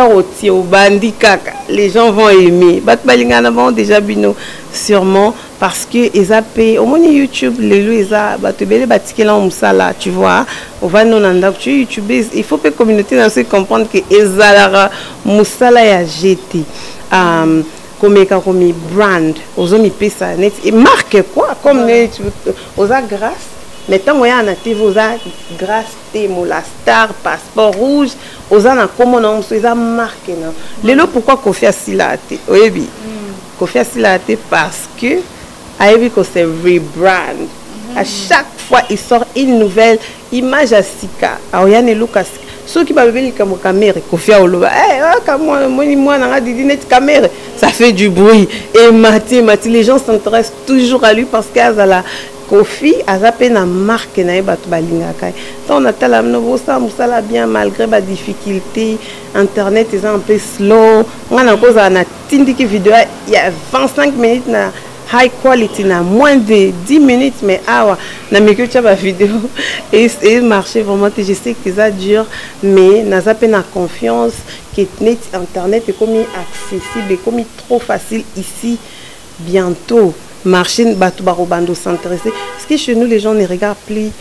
les gens vont aimer. Batouba, vont déjà bino, sûrement. Parce que ils a payé au moins YouTube les loups ils a batubele batiqué là là tu vois on va nous nanda tu YouTube il faut que la communauté dans ce comprendre que ezalara musala ya jeté comme brand aux hommes pesa net et marque quoi comme aux a grâce mais tant moyen na TV aux a grâce témo la star passeport rouge aux a na comment non ils a marqué non les loups pourquoi Kofi Asilate oui Kofi Asilate parce que c'est rebrand. À chaque fois, il sort une nouvelle image à Sika. Alors, il y a des Lucas. Ceux qui m'avaient dit que mon caméra, ça fait du bruit. Et Mati, les gens s'intéressent toujours à lui parce qu'il a la Kofi, a zappé na marque na balinga. On a tellement ça bien malgré la difficulté. Internet est un peu slow. On a cause à na tindiki vidéo. Il y a 25 minutes na high quality na moins de 10 minutes mais na mikucha ba vidéo et marché vraiment je sais que ça dure mais na zappé na confiance que net internet est comme accessible et comme trop facile ici bientôt marché batu barobando s'intéresser parce que chez nous les gens ne regardent plus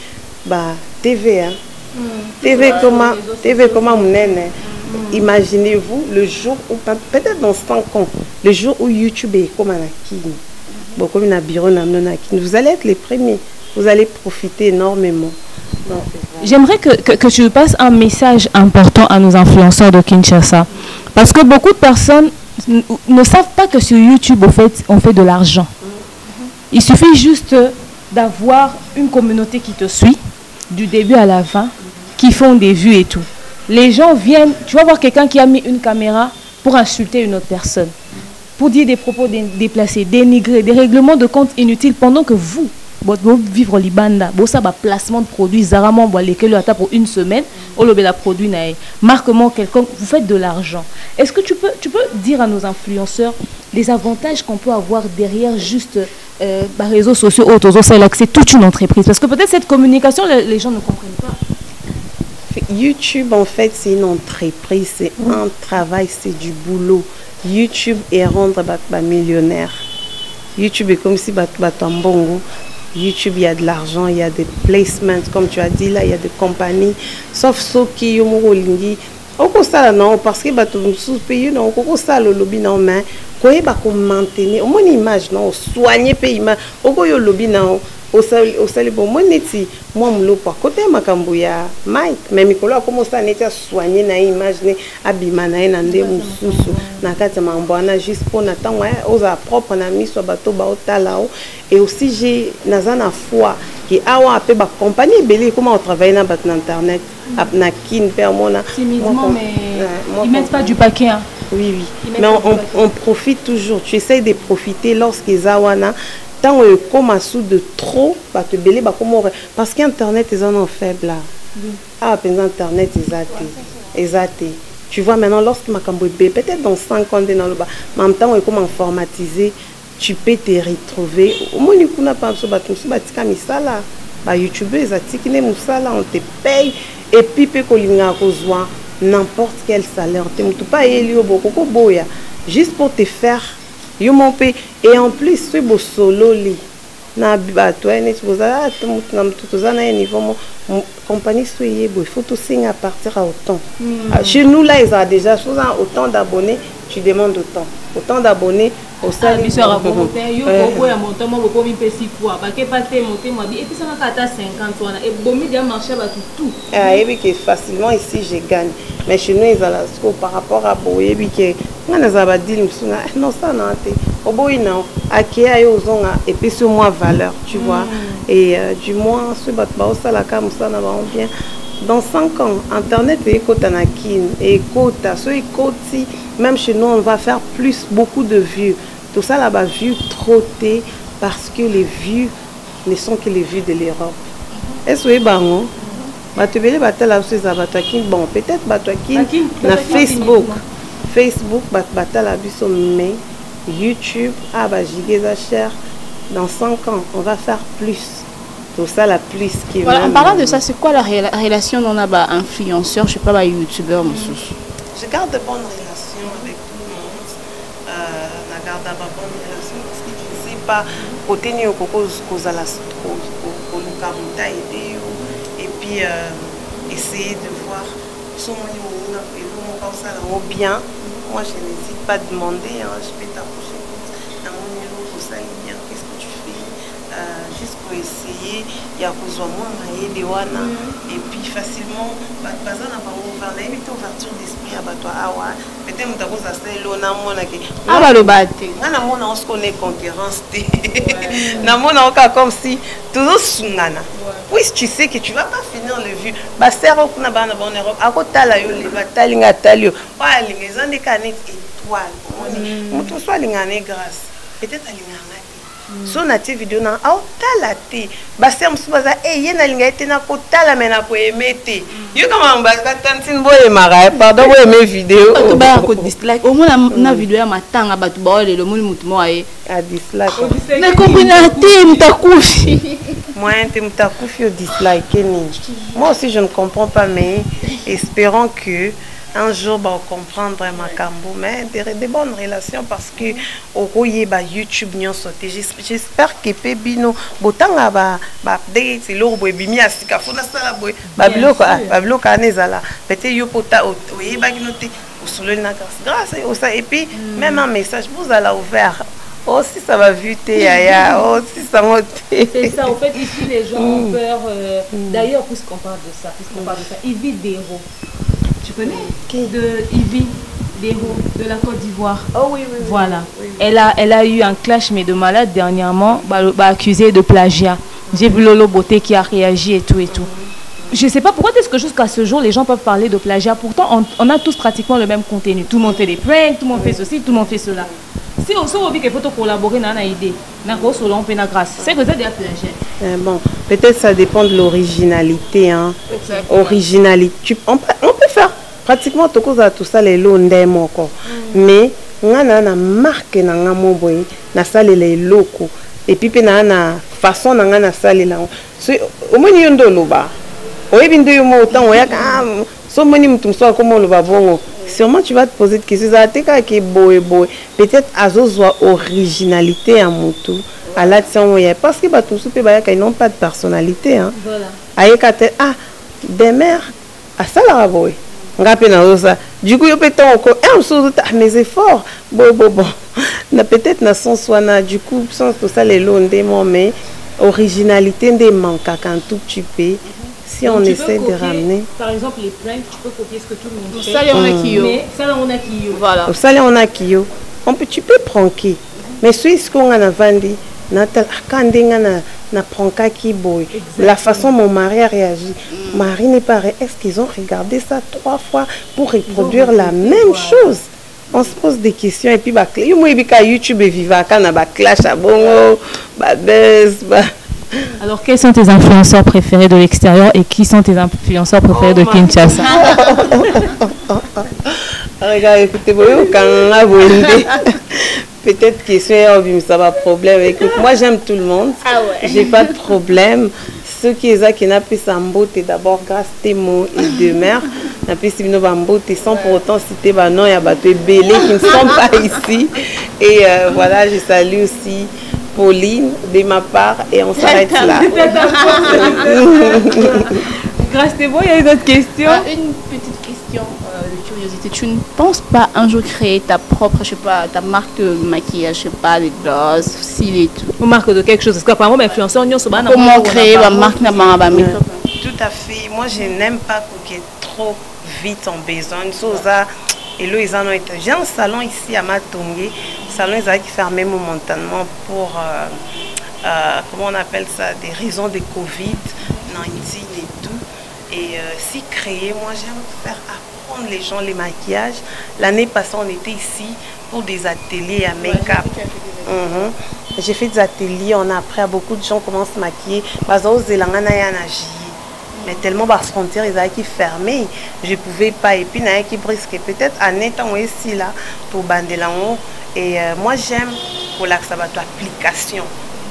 TV hein. TV comment munene. Imaginez-vous le jour où peut-être dans 5 ans le jour où YouTube est comme un akini. Comme un bureau, vous allez être les premiers. Vous allez profiter énormément. J'aimerais que tu passes un message important à nos influenceurs de Kinshasa. Parce que beaucoup de personnes ne savent pas que sur YouTube, au fait, on fait de l'argent. Il suffit juste d'avoir une communauté qui te suit, du début à la fin, qui font des vues et tout. Les gens viennent, tu vas voir quelqu'un qui a mis une caméra pour insulter une autre personne. Pour dire des propos déplacés, dénigrés, des règlements de compte inutiles pendant que vous vivre au Libanda, ça va placement de produits, zaramon lesquels le pour une semaine, au lobby la produit marquement quelqu'un, vous faites de l'argent. Est-ce que tu peux dire à nos influenceurs les avantages qu'on peut avoir derrière juste réseaux sociaux autres, c'est toute une entreprise parce que peut-être cette communication les gens ne comprennent pas. YouTube en fait c'est une entreprise, c'est un travail, c'est du boulot. YouTube est rendre millionnaire. YouTube est comme si Batambongo. YouTube, il y a de l'argent, il y a des placements, comme tu as dit là, il y a des compagnies. Sauf ceux qui ont non, parce que sous pays non, ça le lobby non mais quoi maintenir au moins image non soigner pays au lobby non osali bon moi neti moi mlopo côté makambo ya Mike mais mikolo comme ça neti a soigner na image ne abima na na nde mususu na kati mambo ana juste pour na tango oza propre na miso bato ba otalao et aussi j'ai nazana foi qui awa pe ba compagnie belé comment on travaille na bat na internet na kin per mona timidement mais ils mettent pas du paquet hein. Oui mais on profite toujours tu essayes de profiter lorsqu'ils awana tant comme à sous de trop bah te belé bah comment parce qu'internet ils en ont faible là ah pendant internet ils athées tu vois maintenant lorsque ma cambo peut-être dans 5 ans dans le bas mais en même temps comment informatiser tu peux te retrouver au moins il n'a pas besoin de tika misala bah YouTube ils attiquent les musala on te paye et puis peut colinga kozwa n'importe quel salaire tu ne pas élire beaucoup boya juste pour te faire yo mon pays et en plus c'est beau solo li na bato ene tozala tozana un niveau mon compagnie soyez beau il faut tout signer à partir à autant chez nous là ils ont déjà chose autant d'abonnés tu demandes autant d'abonnés au sein du sera volontaire yo beaucoup ya montant mo beaucoup mi pesi quoi ba ke pas te monter moi et puis ça na kata 50 wana et bomi dia marché ba tout et puis que facilement ici je gagne mais chez nous ils ont la par rapport à boye puis que ngana za ba deal msunga non ça na te oboyi na akia yo zonga et puis sur moi valeur tu vois et du moins ce bat ba osala comme ça na ba bien dans 5 ans internet et kotanakin et kota so et koti même chez nous on va faire plus beaucoup de vues tout ça là-bas vues trottées parce que les vues ne sont que les vues de l'Europe est-ce que bango batebele batala ces abatakin bon peut-être batakin na Facebook batala biso mais YouTube ah bah gigeza cher dans 5 ans on va faire plus tout ça la plus qui voilà, en parlant de ça c'est quoi la relation on a bah influenceur je sais pas bah youtubeur monsieur je garde de bonnes relations avec tout le monde na garde de bonnes relations parce que je sais pas côté ni cause la trop lukamuta et puis essayer de voir son monde bien moi je n'hésite pas à demander hein, je peux t'approcher dans mon niveau pour ça bien qu'est-ce que tu fais juste pour essayer il y a besoin moi de wana et puis facilement bazana ba ouvrir na ouverture d'esprit à toi awa peut-être mutako ça c'est lona mona ke ah ba lo batte na mona on se connaît concurrence na mona oka comme si toujours sungana oui tu sais que tu vas pas finir le vu ba sero kuna bana ba en Europe akotala yo le batalinga talio wa linga zande kanet étoile mutu soit linga ne grâce peut-être linga so na ti vidéo na aotala te basi musubaza yena linga ete na kotala mena ko emete yo kama mbaka tantine boye mara pardon boye mes vidéos to ba ko dislike au moins na vidéo ya matanga batu ba le moni mutu mo aye a dislike na kombina te mtakufi moi te mtakufi au dislike ni moi aussi je ne comprends pas mais espérons que un jour bah comprendre ma cambo mais des bonnes relations parce que au royer bah YouTube n'y sauté j'espère que pebino botanga ba update c'est l'or boy bimi asika fona sala boy bablo kanezala peut-être yo pota oui ba noté au solo na grâce au ça et puis même un message vous allez ouvert oh si ça va vite yaya oh si ça monte c'est ça en fait ici les gens ont peur d'ailleurs puisqu'on parle de ça Ivy Dero tu connais de Ivy Dero de la Côte d'Ivoire. Oh oui. Voilà. Oui. Elle a eu un clash mais de malade dernièrement, accusée de plagiat. J'ai vu Lolo Beauté qui a réagi et tout. Je ne sais pas pourquoi est-ce que jusqu'à ce jour les gens peuvent parler de plagiat. Pourtant on a tous pratiquement le même contenu. Tout le monde fait des pranks, tout le monde fait ceci, tout le monde fait cela. Si on dit qu'il faut collaborer dans une idée, c'est que ça des plagiat. Bon, peut-être ça dépend de l'originalité. Hein. Originalité. On peut faire pratiquement tout ça les lots encore. Mais on a une marque na ngamoboy na salle les locaux et puis na na façon na na salle là. Au moins yondo loba. Au ebinde yo mo autant oya ka so moni mutum so comment loba bongo. Sûrement tu vas te poser des questions peut-être azozwa originalité à mutu à la parce que bah tout ce ils n'ont pas de personnalité hein. Voilà. Ah des mères à ça la boy. Du coup, mes efforts, bon, na peut-être na sens wana du coup sans tout ça les lots mais originalité des manque un tout petit peu. Si donc on tu essaie peux de copier, ramener. par exemple, les pranks, tu peux copier ce que tout le monde fait. Ça, on a qui Mais ça, on a qui Voilà. Ça, on a qui tu peux pranker. Mais ce qu'on a vendu, la façon dont mon mari a réagi. Marie n'est pas. Est-ce qu'ils ont regardé ça 3 fois pour reproduire la même chose? On se pose des questions et puis YouTube est vivant quand on a clash à bongo, buzz. Alors, quels sont tes influenceurs préférés de l'extérieur et qui sont tes influenceurs préférés de Kinshasa? Regarde, écoutez, peut-être question, ça va problème. Écoute, moi j'aime tout le monde. Ah ouais. J'ai pas de problème. Ceux qui ont pu s'emboter d'abord grâce à tes mots et de mère. On a pu s'emboter sans pour autant citer non, il y a des belés qui ne sont pas ici. Et voilà, je salue aussi Pauline de ma part et on s'arrête là. Grâce à moi, il y a une autre question. Une petite question de curiosité. Tu ne penses pas un jour créer ta propre, je sais pas, ta marque de maquillage, je sais pas, les gloss, cils et tout? Une marque de quelque chose. Parce qu'apparemment, influenceur, comment créer ma marque de make-up? Tout à fait. Moi, je n'aime pas coquer trop vite en besoin. Et là, ils en ont été. J'ai un salon ici à Matongé. Le salon, ils ont fermé momentanément pour, comment on appelle ça, des raisons de Covid-19 et tout. Et si créer, moi, j'aime faire apprendre les gens les maquillages. L'année passée, on était ici pour des ateliers à make-up. J'ai fait des ateliers, on a appris à beaucoup de gens comment se maquiller. Mais tellement les frontières ils avaient fermées, je ne pouvais pas. Et puis qui brisque peut-être en étant ici là pour Bandelango. Et moi j'aime pour la application.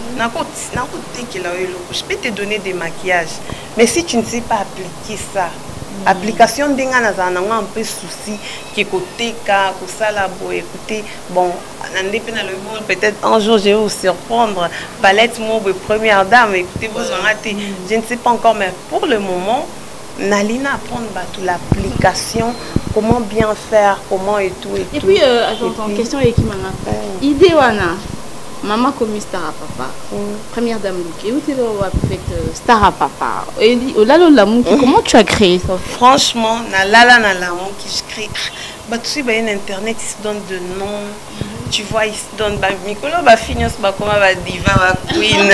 Je peux te donner des maquillages, mais si tu ne sais pas appliquer ça, application d'un un peu souci qui côté ka ça là écoutez bon peut-être un jour je vais vous surprendre palette mon première dame écoutez vous en ratez je ne sais pas encore mais pour le moment Nalina apprendre tout l'application comment bien faire comment et tout et puis attends question avec Kimana idée wana maman comme star à papa première dame et où tu vas fait star à papa et comment tu as créé ça? Franchement na qui je crée tu sais une internet ils se donnent de noms tu vois ils se donnent Mikolo finir comment va diva va queen.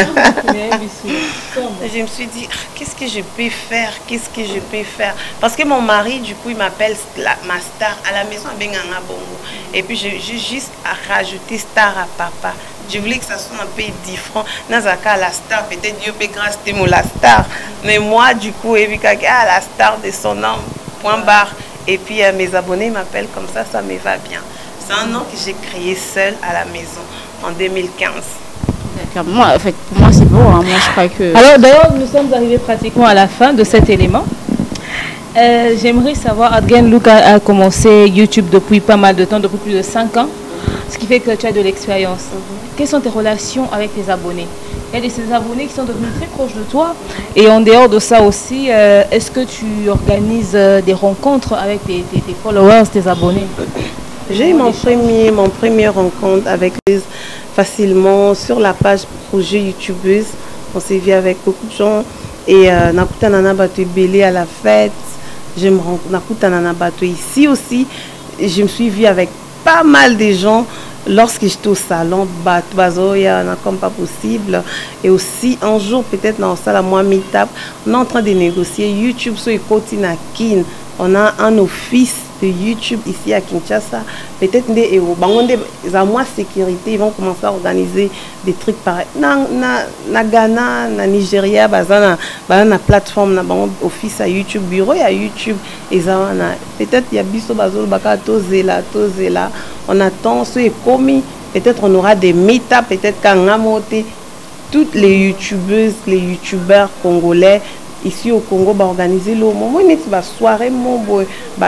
Je me suis dit qu'est-ce que je peux faire parce que mon mari du coup il m'appelle ma star à la maison à bongo et puis j'ai juste à rajouter star à papa. Je voulais que ça soit un peu différent. Nazaka la star, peut-être Dieu peut grâce à la star. Mais moi, du coup, la star de son nom, point barre. Et puis mes abonnés m'appellent comme ça me va bien. C'est un nom que j'ai créé seul à la maison en 2015. D'accord. Moi, en fait, pour moi, c'est bon. Hein. Moi, je crois que... Alors, d'ailleurs, nous sommes arrivés pratiquement à la fin de cet élément. J'aimerais savoir, Adgen Luka a commencé YouTube depuis pas mal de temps, depuis plus de 5 ans. Ce qui fait que tu as de l'expérience. Quelles sont tes relations avec tes abonnés? Il y a de ces abonnés qui sont devenus très proches de toi. Et en dehors de ça aussi, est-ce que tu organises des rencontres avec tes followers, tes abonnés? J'ai eu mon premier rencontre avec eux facilement sur la page projet YouTubeuse. On s'est vu avec beaucoup de gens. Et Nakuta Nana Bato Belé à la fête. Je me rends Nakuta Nana Bato ici aussi. Je me suis vue avec pas mal de gens lorsque j'étais au salon Bazoya comme pas possible et aussi un jour peut-être dans ça la moi meetup on est en train de négocier YouTube sur Kotina Kin on a un office de YouTube ici à Kinshasa peut-être des moins sécurité ils vont commencer à organiser des trucs pareils na Ghana na Nigeria bazana plateforme na office à YouTube bureau à YouTube et peut-être il y a biso bazolo baka tozela on attend ce commis peut-être on aura des meetups peut-être quand on a monté toutes les youtubeuses les youtubeurs congolais ici au Congo va organiser le moment une soirée bon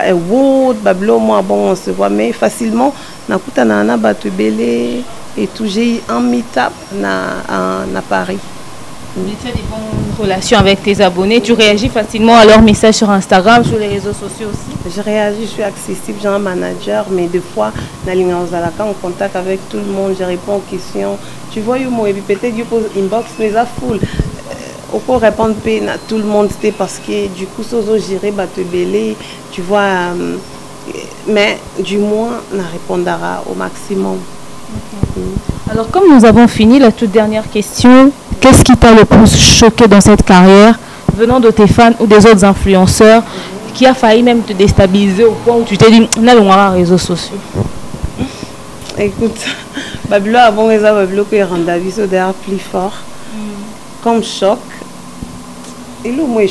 on se voit mais facilement na kutana na batu belé et tout j'ai un meet-up na Paris. Tu as des bonnes relations avec tes abonnés. Tu réagis facilement à leurs messages sur Instagram, sur les réseaux sociaux aussi? Je réagis, je suis accessible, j'ai un manager, mais des fois, en contact avec tout le monde, je réponds aux questions. Tu vois, et puis peut-être je pose inbox, mais ça foule. On peut répondre à tout le monde, c'était parce que du coup, sozo j'irai te belé, tu vois, mais du moins, on répondra au maximum. Alors, comme nous avons fini, la toute dernière question, qu'est-ce qui t'a le plus choqué dans cette carrière, venant de tes fans ou des autres influenceurs, qui a failli même te déstabiliser au point où tu t'es dit, on a les réseaux sociaux? Écoute, Babylone avant les Babylone qui rend la vie d'ailleurs plus fort. Comme choc, et le moi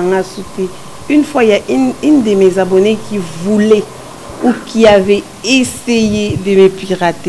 une fois il y a une de mes abonnés qui voulait ou qui avait essayé de me pirater.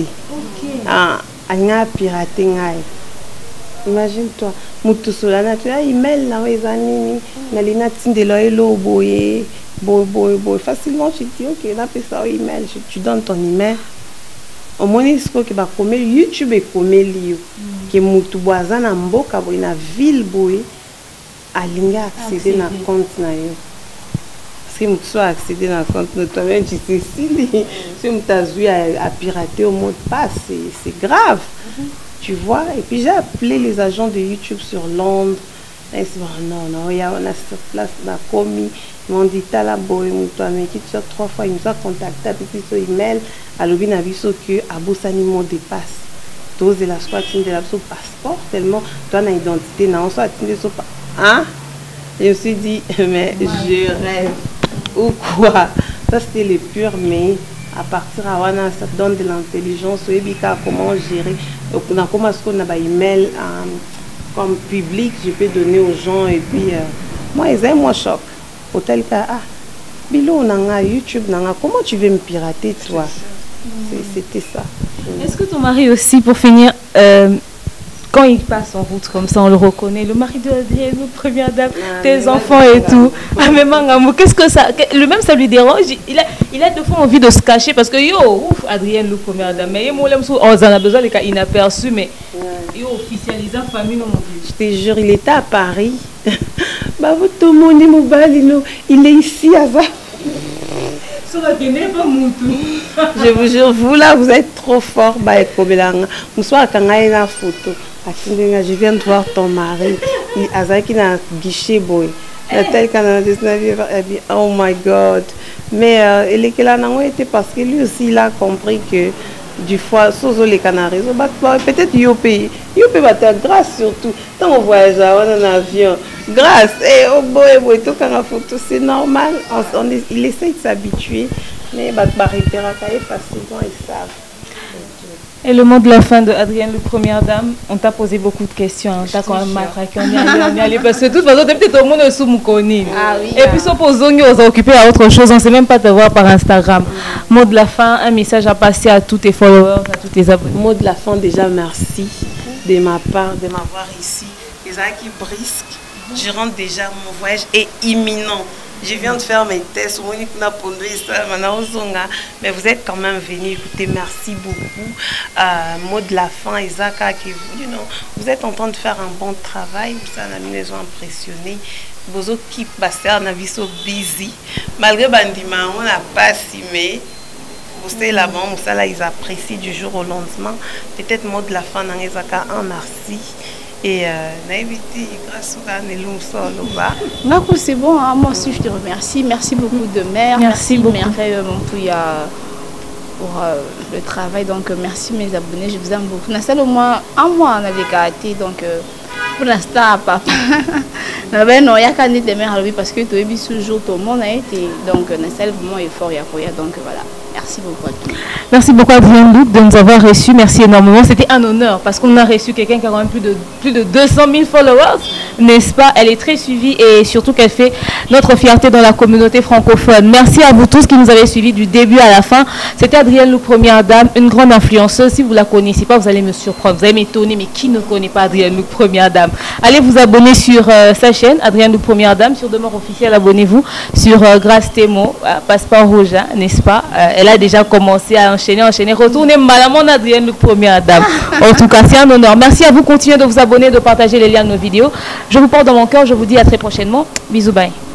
Elle a piraté. Imagine-toi, Moutoussolana, tu as email là, les amis, Nalina Tindeloelo, boy, facilement tu dis ok, on a fait ça au email, tu donnes ton email. Au moins, il faut que YouTube est comme lui, que Moutou Boazan a mboka boy na ville boy, alinga accéder na compte na yo. Si Moutou a accédé na compte, toi-même tu sais si Moutou a piraté au mot de passe, c'est grave. Tu vois, et puis j'ai appelé les agents de YouTube sur Londres. Et ils se disent non, il y a on a sur place, on a commis. Ils m'ont dit, t'as la boy, toi, mais qui tu as 3 fois, ils nous ont contacté, puis sur email, à l'objet n'a vu ce que Aboussani m'ont dépasse. Dose de la squat, de la passeport, tellement, toi, on a identité, non, on soit atteint son hein? Et je me suis dit, mais je rêve. Ou quoi? Ça, c'était le pur, mais à partir de là, ça donne de l'intelligence. Comment gérer. Donc, comment est-ce qu'on a un email comme public, je peux donner aux gens. Et puis, moi, ils aiment moi choc. Au tel cas, Bilo, on a YouTube, comment tu veux me pirater, toi? C'était ça. Est-ce que ton mari aussi, pour finir, quand il passe en route comme ça, on le reconnaît, le mari de Adrienne, première dame, tes enfants et tout. Mais qu'est-ce que ça, le même ça lui dérange, il a deux fois envie de se cacher parce que Adrienne, le première dame, mais on a besoin des cas inaperçus, mais officialise la famille, non, mon Dieu. Je te jure, il était à Paris. Tout le monde il est ici à ça. Je vous jure, vous là, vous êtes trop fort. Photo. Je viens de voir ton mari. Il a un guichet boy. Oh my God. Mais il est là, parce que lui aussi, il a compris que du fois, sozo les Canaries, peut-être Yopé va être grâce surtout. Quand on voyage en avion, grâce, et oh boy, tout quand la photo, c'est normal. Il essaie de s'habituer, mais il va facilement, ils savent. Et le mot de la fin de Adrienne, le première dame, on t'a posé beaucoup de questions, on t'a quand même matraqué, on est allé parce que de toute façon, peut-être au monde est sous Moukoni. Et puis, si on pose on est occupé à autre chose, on ne sait même pas te voir par Instagram. Mot de la fin, un message à passer à tous tes followers, à tous tes abonnés. Mot de la fin, déjà merci de ma part, de m'avoir ici. Les acquis brisques, je rentre déjà, mon voyage est imminent. Je viens de faire mes tests, mais vous êtes quand même venus. Écoutez, merci beaucoup. Mot de la fin, Isaac, vous êtes en train de faire un bon travail. Ça nous a impressionnés. Vos équipes, on a vu ça busy. Malgré Bandima, on n'a pas simé. Vous savez là-bas, ils apprécient du jour au lendemain. Peut-être mot de la fin, un merci. Et grâce à c'est bon, hein? Moi aussi je te remercie. Merci beaucoup de mère. Merci beaucoup pour le travail. Donc merci mes abonnés, je vous aime beaucoup. Nous sommes au moins un mois dans les gâtés, donc pour l'instant papa. Non, il y a qu'un des mères parce que tu as vu ce jour tout le monde a été donc nous sommes vraiment effort donc voilà. Merci beaucoup à tous. Merci beaucoup à Adrienne Luc de nous avoir reçus. Merci énormément. C'était un honneur parce qu'on a reçu quelqu'un qui a quand même plus de 200 000 followers, n'est-ce pas? Elle est très suivie et surtout qu'elle fait notre fierté dans la communauté francophone. Merci à vous tous qui nous avez suivis du début à la fin. C'était Adrienne Luc, première dame, une grande influenceuse. Si vous ne la connaissez pas, vous allez me surprendre. Vous allez m'étonner, mais qui ne connaît pas Adrienne Luc, première dame? Allez vous abonner sur sa chaîne, Adrienne Luc, première dame. Sur Demeure officielle, abonnez-vous sur Grâce Témo, Passeport Rouge, n'est-ce pas? Elle elle a déjà commencé à enchaîner. Retournez Madame Adrienne, première dame. En tout cas, c'est un honneur. Merci à vous. Continuez de vous abonner, de partager les liens de nos vidéos. Je vous porte dans mon cœur. Je vous dis à très prochainement. Bisous, bye.